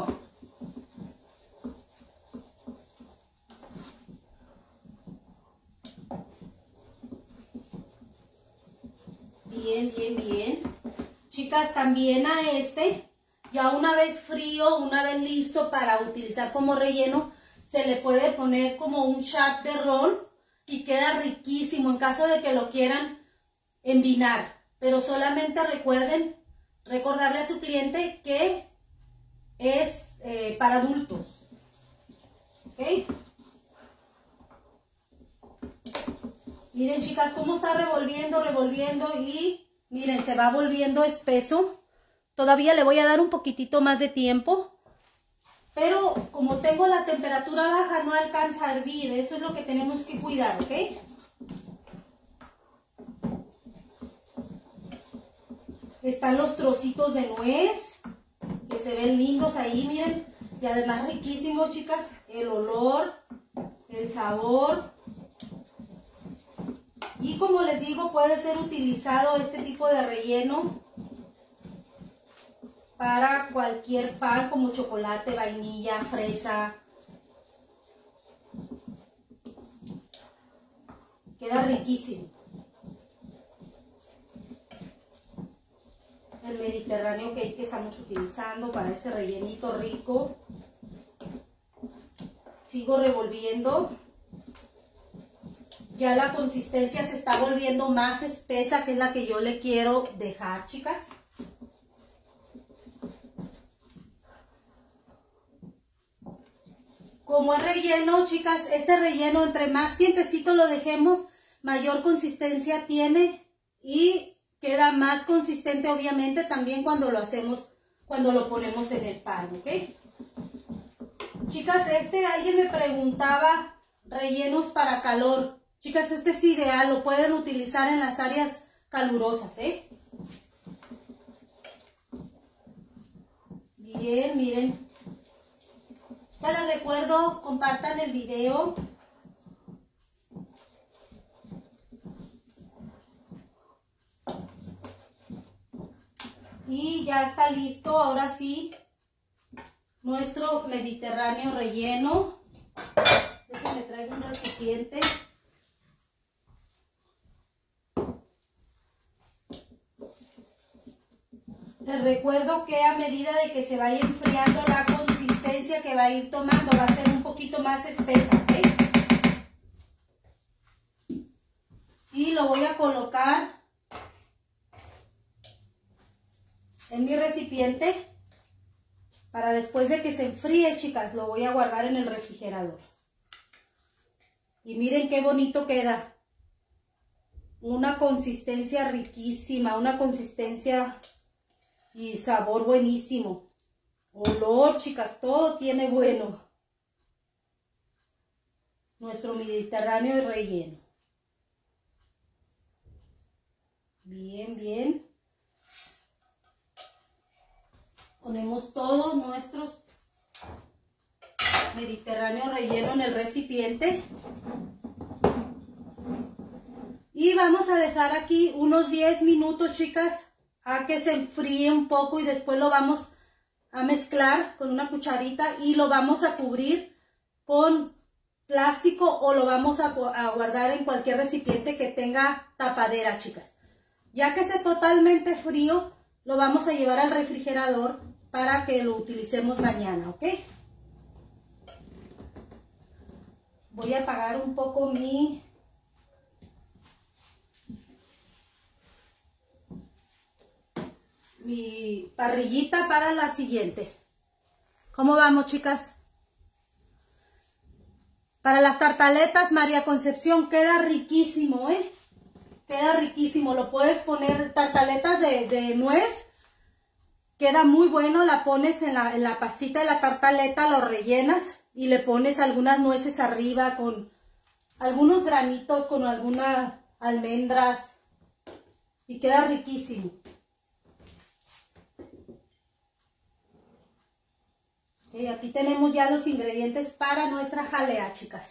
Bien, bien, bien. Chicas, también a este... Ya una vez frío, una vez listo para utilizar como relleno, se le puede poner como un shot de ron y queda riquísimo en caso de que lo quieran envinar. Pero solamente recuerden, recordarle a su cliente que es eh, para adultos. ¿Ok? Miren, chicas, cómo está revolviendo, revolviendo y Miren, se va volviendo espeso. Todavía le voy a dar un poquitito más de tiempo. Pero como tengo la temperatura baja, no alcanza a hervir. Eso es lo que tenemos que cuidar, ¿ok? Están los trocitos de nuez, que se ven lindos ahí, miren. Y además riquísimos, chicas. El olor, el sabor. Y como les digo, puede ser utilizado este tipo de relleno para cualquier pan, como chocolate, vainilla, fresa. Queda riquísimo. El Mediterráneo cake que estamos utilizando para ese rellenito rico. Sigo revolviendo. Ya la consistencia se está volviendo más espesa, que es la que yo le quiero dejar, chicas. Como es relleno, chicas, este relleno, entre más tiempecito lo dejemos, mayor consistencia tiene y queda más consistente, obviamente, también cuando lo hacemos, cuando lo ponemos en el pan, ¿ok? Chicas, este, alguien me preguntaba, rellenos para calor. Chicas, este es ideal, lo pueden utilizar en las áreas calurosas, ¿eh? Bien, miren. Ya les recuerdo, compartan el video. Y ya está listo, ahora sí, nuestro Mediterráneo relleno. Déjenme traigo un recipiente. Les recuerdo que a medida de que se vaya enfriando, la consistencia que va a ir tomando va a ser un poquito más espesa, ¿ok? Y lo voy a colocar en mi recipiente para después de que se enfríe, chicas, lo voy a guardar en el refrigerador. Y miren qué bonito queda. Una consistencia riquísima, una consistencia y sabor buenísimo. Olor, chicas, todo tiene bueno. Nuestro Mediterráneo relleno. Bien, bien. Ponemos todos nuestros Mediterráneo relleno en el recipiente. Y vamos a dejar aquí unos diez minutos, chicas, a que se enfríe un poco y después lo vamos a mezclar con una cucharita y lo vamos a cubrir con plástico o lo vamos a, a guardar en cualquier recipiente que tenga tapadera, chicas. Ya que esté totalmente frío, lo vamos a llevar al refrigerador para que lo utilicemos mañana, ¿ok? Voy a apagar un poco mi... mi parrillita para la siguiente. ¿Cómo vamos, chicas? Para las tartaletas, María Concepción, queda riquísimo, ¿eh? Queda riquísimo. Lo puedes poner, tartaletas de, de nuez. Queda muy bueno. La pones en la, en la pastita de la tartaleta, lo rellenas y le pones algunas nueces arriba con algunos granitos, con algunas almendras. Y queda riquísimo. Y aquí tenemos ya los ingredientes para nuestra jalea, chicas.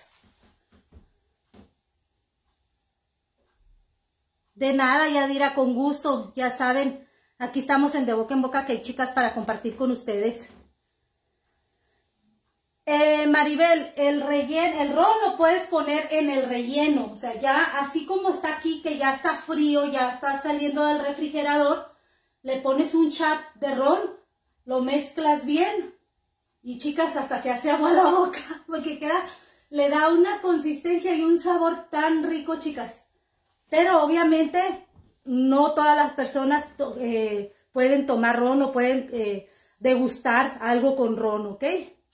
De nada, Yadira, con gusto. Ya saben, aquí estamos en De Boca en Boca Cake, chicas, para compartir con ustedes. Eh, Maribel, el relleno, el ron lo puedes poner en el relleno. O sea, ya así como está aquí, que ya está frío, ya está saliendo del refrigerador, le pones un chat de ron, lo mezclas bien. Y chicas, hasta se hace agua la boca, porque queda, le da una consistencia y un sabor tan rico, chicas. Pero obviamente no todas las personas to, eh, pueden tomar ron o pueden eh, degustar algo con ron, ¿ok?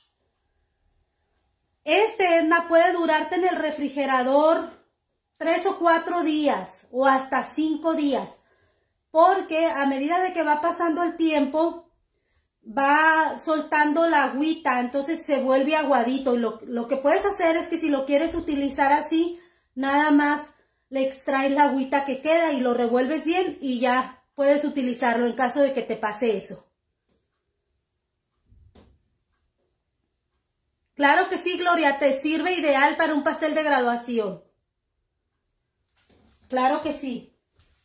Este, Edna, puede durarte en el refrigerador tres o cuatro días o hasta cinco días. porque a medida de que va pasando el tiempo, va soltando la agüita, entonces se vuelve aguadito. Y lo, lo que puedes hacer es que si lo quieres utilizar así, nada más le extraes la agüita que queda y lo revuelves bien y ya puedes utilizarlo en caso de que te pase eso. Claro que sí, Gloria, te sirve ideal para un pastel de graduación. Claro que sí.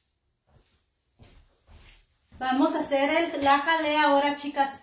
Vamos a hacer el, la jalea ahora, chicas.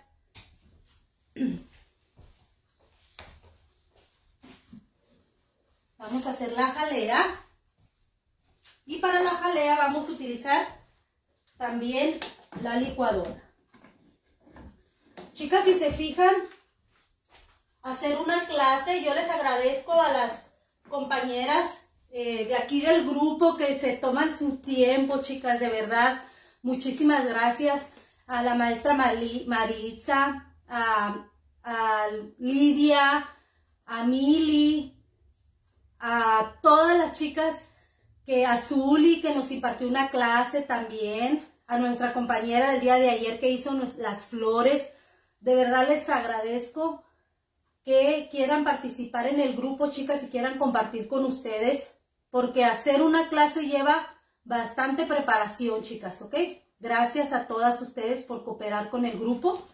Vamos a hacer la jalea. Y para la jalea vamos a utilizar también la licuadora. Chicas, si se fijan, hacer una clase, yo les agradezco a las compañeras eh, de aquí del grupo que se toman su tiempo, chicas, de verdad. Muchísimas gracias a la maestra Maritza, a, a Lidia, a Mili, a todas las chicas, que a Zuli, que nos impartió una clase también, a nuestra compañera del día de ayer que hizo las flores. De verdad les agradezco que quieran participar en el grupo, chicas, y quieran compartir con ustedes, porque hacer una clase lleva bastante preparación, chicas, ¿ok? Gracias a todas ustedes por cooperar con el grupo.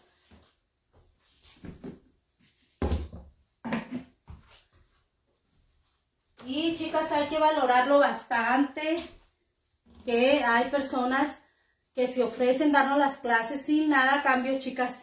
Y chicas, hay que valorarlo bastante, que hay personas que se ofrecen darnos las clases sin nada a cambio, chicas.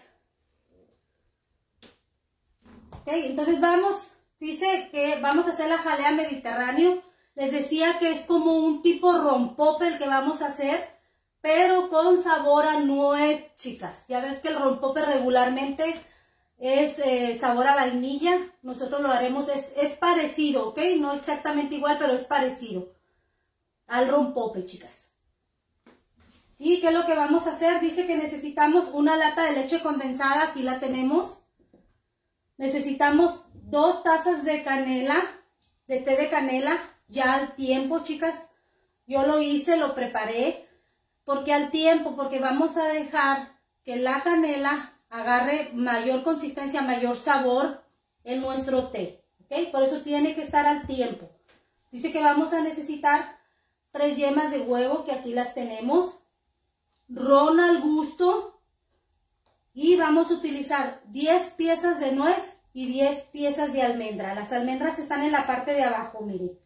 Ok, entonces vamos, dice que vamos a hacer la jalea mediterráneo. Les decía que es como un tipo rompope el que vamos a hacer, pero con sabor a nuez, chicas. Ya ves que el rompope regularmente es eh, sabor a vainilla. Nosotros lo haremos, es, es parecido, ¿ok? No exactamente igual, pero es parecido al rompope, chicas. ¿Y qué es lo que vamos a hacer? Dice que necesitamos una lata de leche condensada, aquí la tenemos. Necesitamos dos tazas de canela, de té de canela, ya al tiempo, chicas. Yo lo hice, lo preparé. Porque al tiempo, porque vamos a dejar que la canela agarre mayor consistencia, mayor sabor en nuestro té, ¿ok? Por eso tiene que estar al tiempo. Dice que vamos a necesitar tres yemas de huevo, que aquí las tenemos, ron al gusto, y vamos a utilizar diez piezas de nuez y diez piezas de almendra. Las almendras están en la parte de abajo, miren.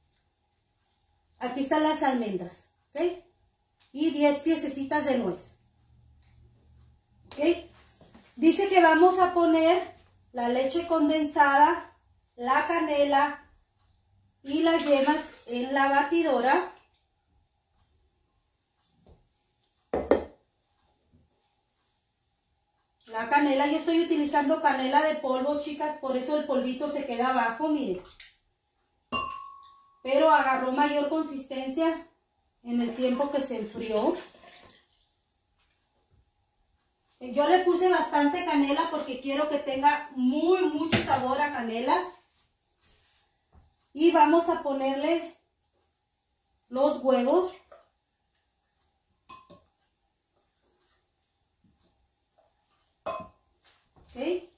Aquí están las almendras, ¿ok? Y diez piececitas de nuez. ¿Ok? Dice que vamos a poner la leche condensada, la canela y las yemas en la batidora. La canela, yo estoy utilizando canela de polvo, chicas, por eso el polvito se queda abajo, miren. Pero agarró mayor consistencia en el tiempo que se enfrió. Yo le puse bastante canela porque quiero que tenga muy, mucho sabor a canela. Y vamos a ponerle los huevos. ¿Ok?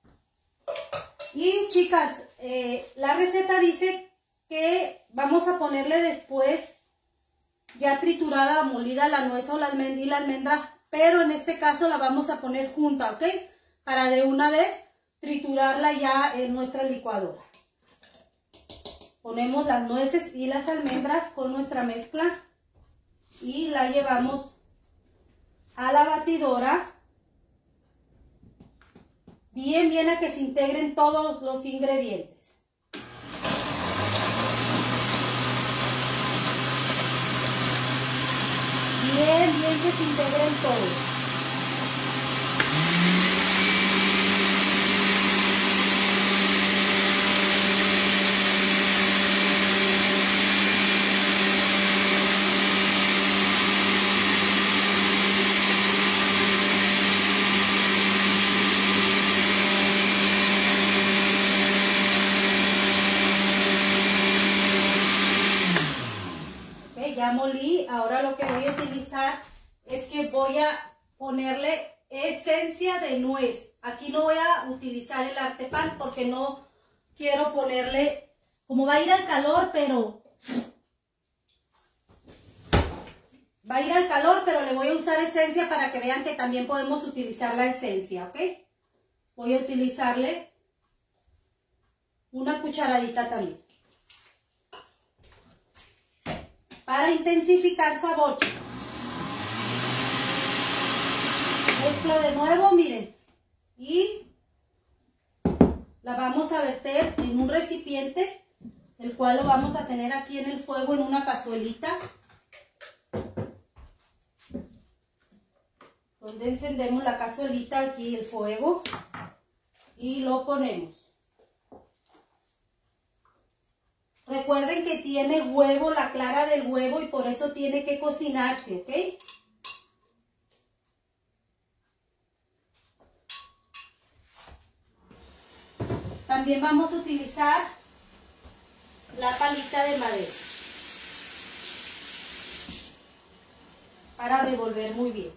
Y chicas, eh, la receta dice que vamos a ponerle después ya triturada, molida la nuez o la almendra y la almendra, pero en este caso la vamos a poner junta, ¿ok? Para de una vez triturarla ya en nuestra licuadora. Ponemos las nueces y las almendras con nuestra mezcla y la llevamos a la batidora. Bien, bien a que se integren todos los ingredientes. Bien, bien que se integren todos. ya molí. Ahora lo que voy a utilizar es que voy a ponerle esencia de nuez. Aquí no voy a utilizar el artepán porque no quiero ponerle, como va a ir al calor, pero va a ir al calor, pero le voy a usar esencia para que vean que también podemos utilizar la esencia, ¿ok? Voy a utilizarle una cucharadita también. Para intensificar sabor. Mezclo de nuevo, miren. Y la vamos a verter en un recipiente, el cual lo vamos a tener aquí en el fuego en una cazuelita. Donde encendemos la cazuelita, aquí el fuego. Y lo ponemos. Recuerden que tiene huevo, la clara del huevo, y por eso tiene que cocinarse, ¿ok? También vamos a utilizar la palita de madera para revolver muy bien.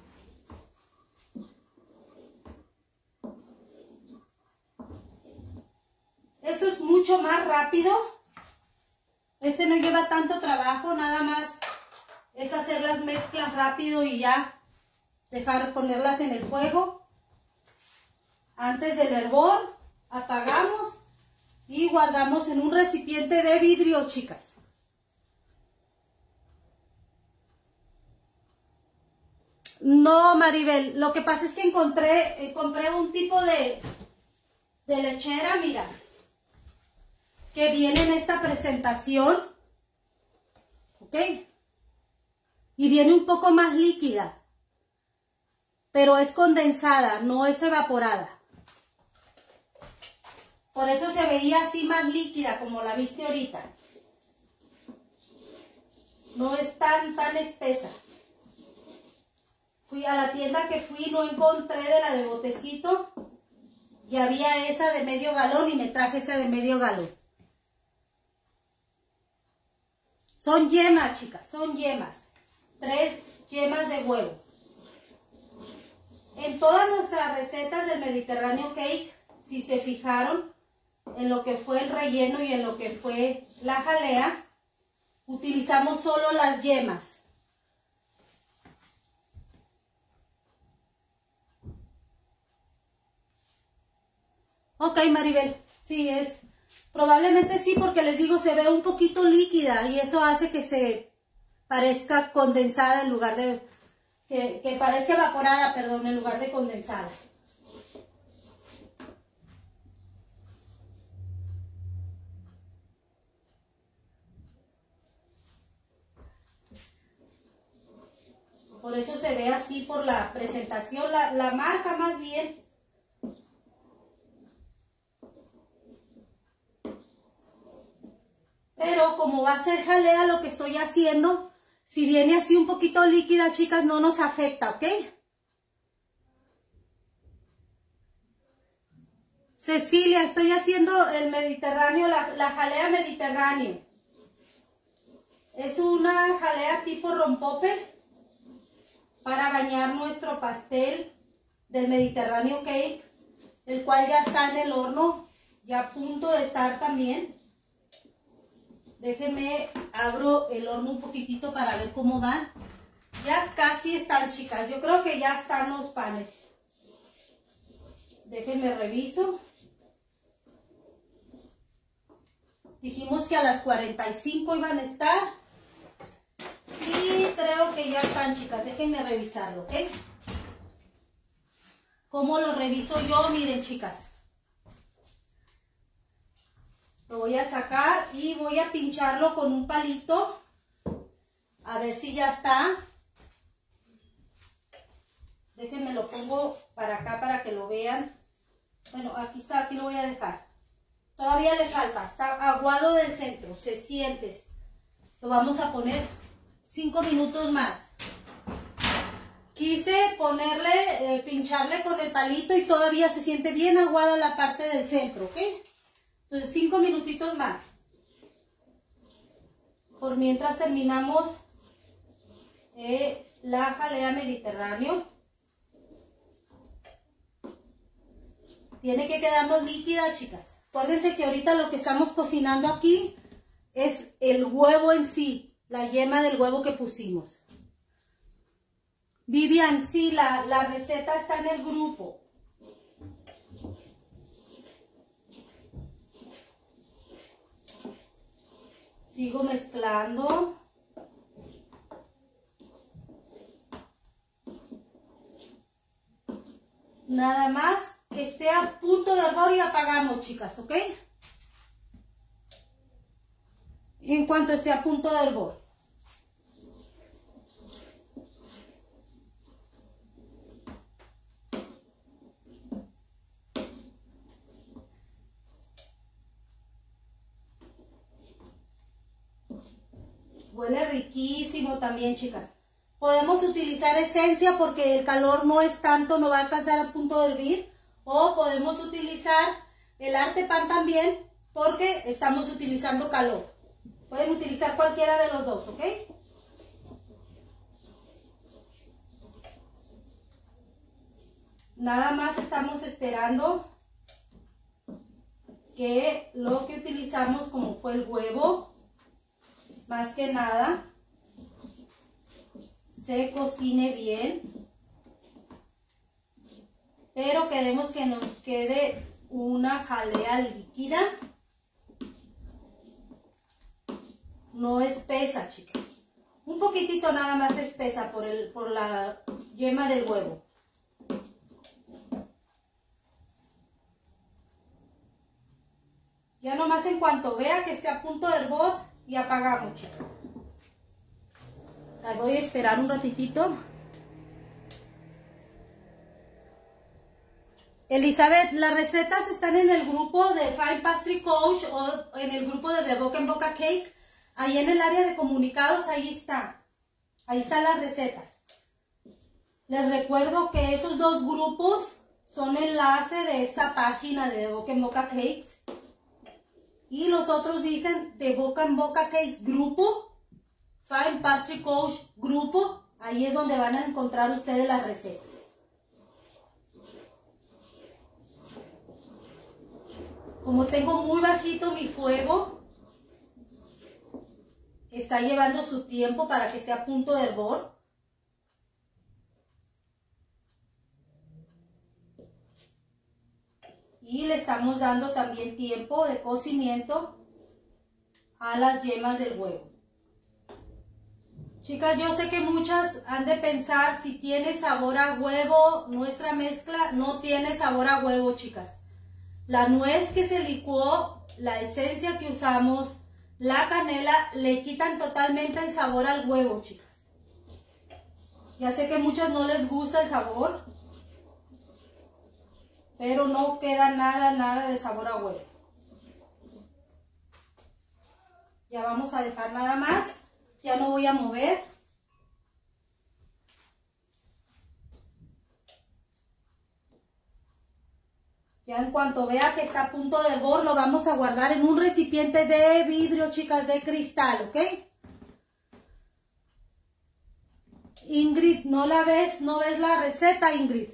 Esto es mucho más rápido. Este no lleva tanto trabajo, nada más es hacer las mezclas rápido y ya dejar ponerlas en el fuego. Antes del hervor, apagamos y guardamos en un recipiente de vidrio, chicas. No, Maribel, lo que pasa es que encontré, eh, compré un tipo de, de lechera, mira, que viene en esta presentación, ¿ok? Y viene un poco más líquida, pero es condensada, no es evaporada. Por eso se veía así más líquida, como la viste ahorita. No es tan, tan espesa. Fui a la tienda que fui, no encontré de la de botecito. Y había esa de medio galón y me traje esa de medio galón. Son yemas, chicas, son yemas. Tres yemas de huevo. En todas nuestras recetas del Mediterráneo Cake, si se fijaron, en lo que fue el relleno y en lo que fue la jalea, utilizamos solo las yemas. Ok, Maribel, sí es, probablemente sí, porque les digo, se ve un poquito líquida y eso hace que se parezca condensada en lugar de, que, que parezca evaporada, perdón, en lugar de condensada. Por eso se ve así por la presentación, la, la marca más bien. Pero como va a ser jalea lo que estoy haciendo, si viene así un poquito líquida, chicas, no nos afecta, ¿ok? Cecilia, estoy haciendo el Mediterráneo, la, la jalea Mediterráneo. Es una jalea tipo rompope para bañar nuestro pastel del Mediterráneo Cake, el cual ya está en el horno, ya a punto de estar también. Déjenme, abro el horno un poquitito para ver cómo van. Ya casi están, chicas, yo creo que ya están los panes. Déjenme reviso. Dijimos que a las cuarenta y cinco iban a estar. Y creo que ya están, chicas. Déjenme revisarlo, ¿ok? ¿Cómo lo reviso yo? Miren, chicas. Lo voy a sacar y voy a pincharlo con un palito. A ver si ya está. Déjenme lo pongo para acá para que lo vean. Bueno, aquí está, aquí lo voy a dejar. Todavía le falta. Está aguado del centro. Se siente. Lo vamos a poner cinco minutos más. Quise ponerle, eh, pincharle con el palito y todavía se siente bien aguada la parte del centro, ¿ok? Entonces cinco minutitos más. Por mientras terminamos eh, la jalea mediterráneo. Tiene que quedarnos líquida, chicas. Acuérdense que ahorita lo que estamos cocinando aquí es el huevo en sí, la yema del huevo que pusimos. Vivian, sí, la, la receta está en el grupo. Sigo mezclando. Nada más que esté a punto de hervor y apagamos, chicas, ¿ok? En cuanto esté a punto de hervor. Huele riquísimo también, chicas. Podemos utilizar esencia porque el calor no es tanto, no va a alcanzar a punto de hervir. O podemos utilizar el arte pan también porque estamos utilizando calor. Pueden utilizar cualquiera de los dos, ¿ok? Nada más estamos esperando que lo que utilizamos, como fue el huevo, más que nada se cocine bien, pero queremos que nos quede una jalea líquida, no espesa, chicas, un poquitito nada más espesa por, el, por la yema del huevo. Ya nomás en cuanto vea que esté a punto de hervor y apagamos, chicas. Ahí voy a esperar un ratitito. Elizabeth, las recetas están en el grupo de Fine Pastry Coach o en el grupo de The Boca en Boca Cake. Ahí en el área de comunicados, ahí está. Ahí están las recetas. Les recuerdo que esos dos grupos son enlace de esta página de The Boca en Boca Cakes. Y los otros dicen de Boca en Boca Cakes grupo, Fine Pastry Coach grupo. Ahí es donde van a encontrar ustedes las recetas. Como tengo muy bajito mi fuego, está llevando su tiempo para que esté a punto de hervor. Y le estamos dando también tiempo de cocimiento a las yemas del huevo. Chicas, yo sé que muchas han de pensar si tiene sabor a huevo. Nuestra mezcla no tiene sabor a huevo, chicas. La nuez que se licuó, la esencia que usamos, la canela, le quitan totalmente el sabor al huevo, chicas. Ya sé que a muchas no les gusta el sabor, pero no queda nada, nada de sabor a huevo. Ya vamos a dejar nada más. Ya no voy a mover. Ya en cuanto vea que está a punto de hervor, lo vamos a guardar en un recipiente de vidrio, chicas, de cristal, ¿ok? Ingrid, ¿no la ves? ¿No ves la receta, Ingrid?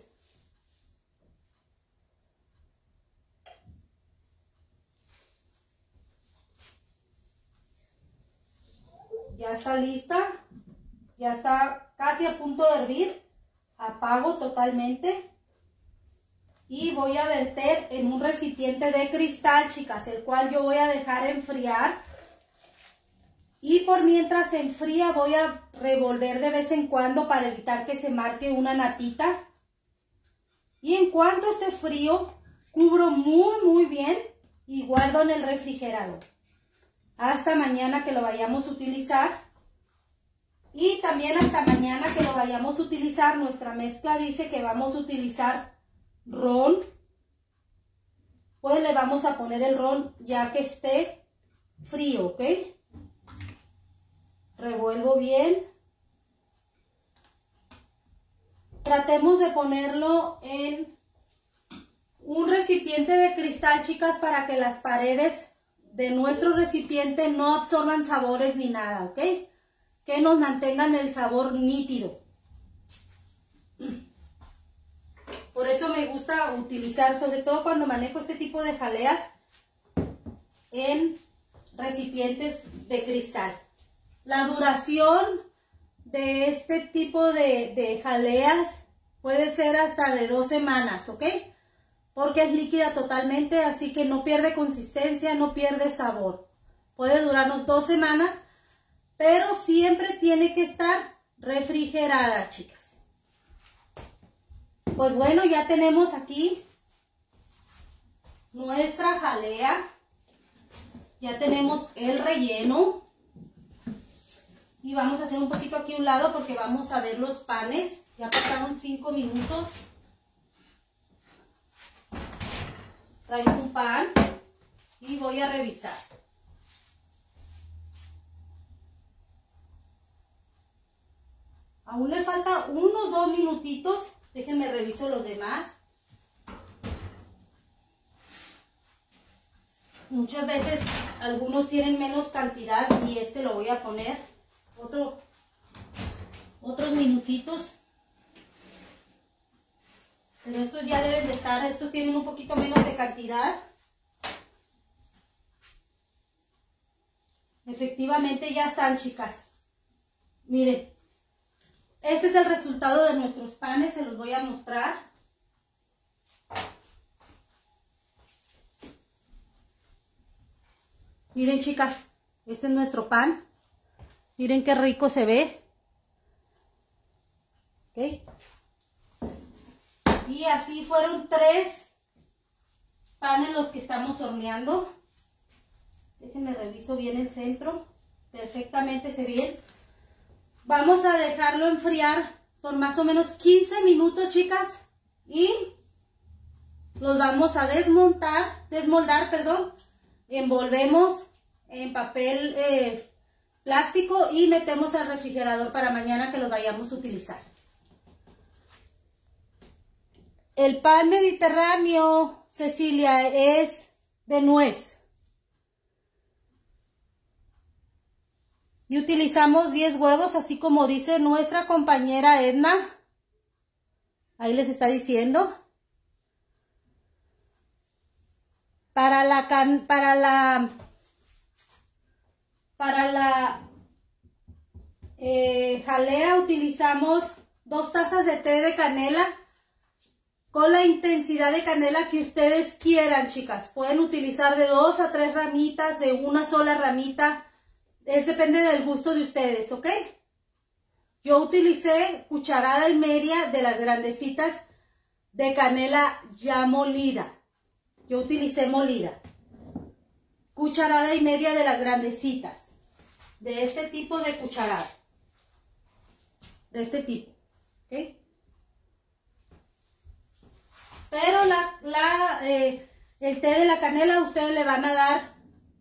Ya está lista. Ya está casi a punto de hervir. Apago totalmente. Y voy a verter en un recipiente de cristal, chicas, el cual yo voy a dejar enfriar. Y por mientras se enfría voy a revolver de vez en cuando para evitar que se marque una natita. Y en cuanto esté frío, cubro muy muy bien y guardo en el refrigerador. Hasta mañana que lo vayamos a utilizar. Y también hasta mañana que lo vayamos a utilizar, nuestra mezcla dice que vamos a utilizar ron. Pues le vamos a poner el ron ya que esté frío, ¿ok? Revuelvo bien. Tratemos de ponerlo en un recipiente de cristal, chicas, para que las paredes de nuestro recipiente no absorban sabores ni nada, ¿ok? que nos mantengan el sabor nítido. Por eso me gusta utilizar, sobre todo cuando manejo este tipo de jaleas, en recipientes de cristal. La duración de este tipo de, de jaleas puede ser hasta de dos semanas, ¿ok? Porque es líquida totalmente, así que no pierde consistencia, no pierde sabor. Puede durarnos dos semanas, pero siempre tiene que estar refrigerada, chicas. Pues bueno, ya tenemos aquí nuestra jalea. Ya tenemos el relleno. Y vamos a hacer un poquito aquí a un lado porque vamos a ver los panes. Ya pasaron cinco minutos. Traigo un pan y voy a revisar. Aún le falta unos dos minutitos. Déjenme reviso los demás. Muchas veces algunos tienen menos cantidad y este lo voy a poner otro, otros minutitos. Pero estos ya deben de estar, estos tienen un poquito menos de cantidad. Efectivamente ya están, chicas. Miren, este es el resultado de nuestros panes, se los voy a mostrar. Miren, chicas, este es nuestro pan. Miren qué rico se ve. ¿Ok? Y así fueron tres panes los que estamos horneando. Déjenme reviso bien el centro. Perfectamente se ve. Vamos a dejarlo enfriar por más o menos quince minutos, chicas. Y los vamos a desmontar, desmoldar, perdón. Envolvemos en papel eh, plástico y metemos al refrigerador para mañana que los vayamos a utilizar. El pan mediterráneo, Cecilia, es de nuez. Y utilizamos diez huevos, así como dice nuestra compañera Edna. Ahí les está diciendo. Para la can, para la para la eh, jalea utilizamos dos tazas de té de canela con la intensidad de canela que ustedes quieran, chicas. Pueden utilizar de dos a tres ramitas, de una sola ramita. Es depende del gusto de ustedes, ¿ok? Yo utilicé cucharada y media de las grandecitas de canela ya molida. Yo utilicé molida. Cucharada y media de las grandecitas. De este tipo de cucharada. De este tipo. ¿Ok? Pero la, la, eh, el té de la canela ustedes le van a dar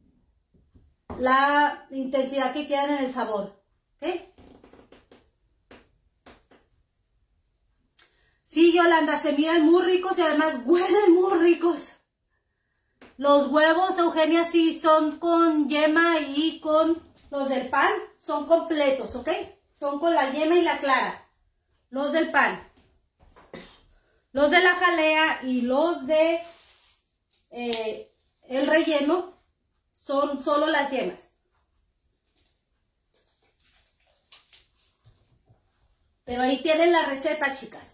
la intensidad que quieran en el sabor. ¿Ok? Sí, Yolanda, se miran muy ricos y además huelen muy ricos. Los huevos, Eugenia, sí son con yema y con los del pan. Son completos, ¿ok? Son con la yema y la clara. Los del pan. Los de la jalea y los de eh, el relleno son solo las yemas. Pero ahí tienen la receta, chicas.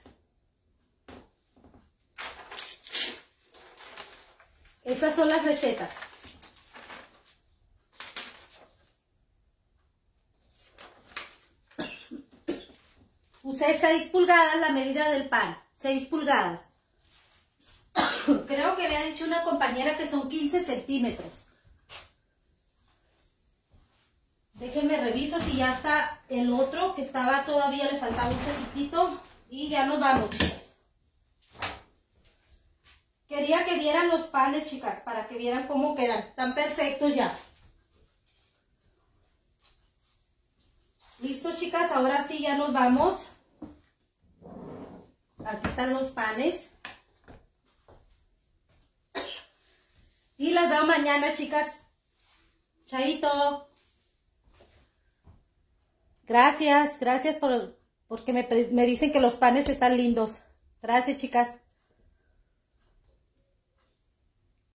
Estas son las recetas. Usé seis pulgadas la medida del pan. seis pulgadas. Creo que había dicho una compañera que son quince centímetros. Déjenme reviso si ya está el otro que estaba todavía, le faltaba un poquitito. Y ya nos vamos, chicas. Quería que vieran los panes, chicas, para que vieran cómo quedan. Están perfectos ya. Listo, chicas, ahora sí ya nos vamos. Aquí están los panes. Y las veo mañana, chicas. Chaito. Gracias, gracias por, porque me, me dicen que los panes están lindos. Gracias, chicas.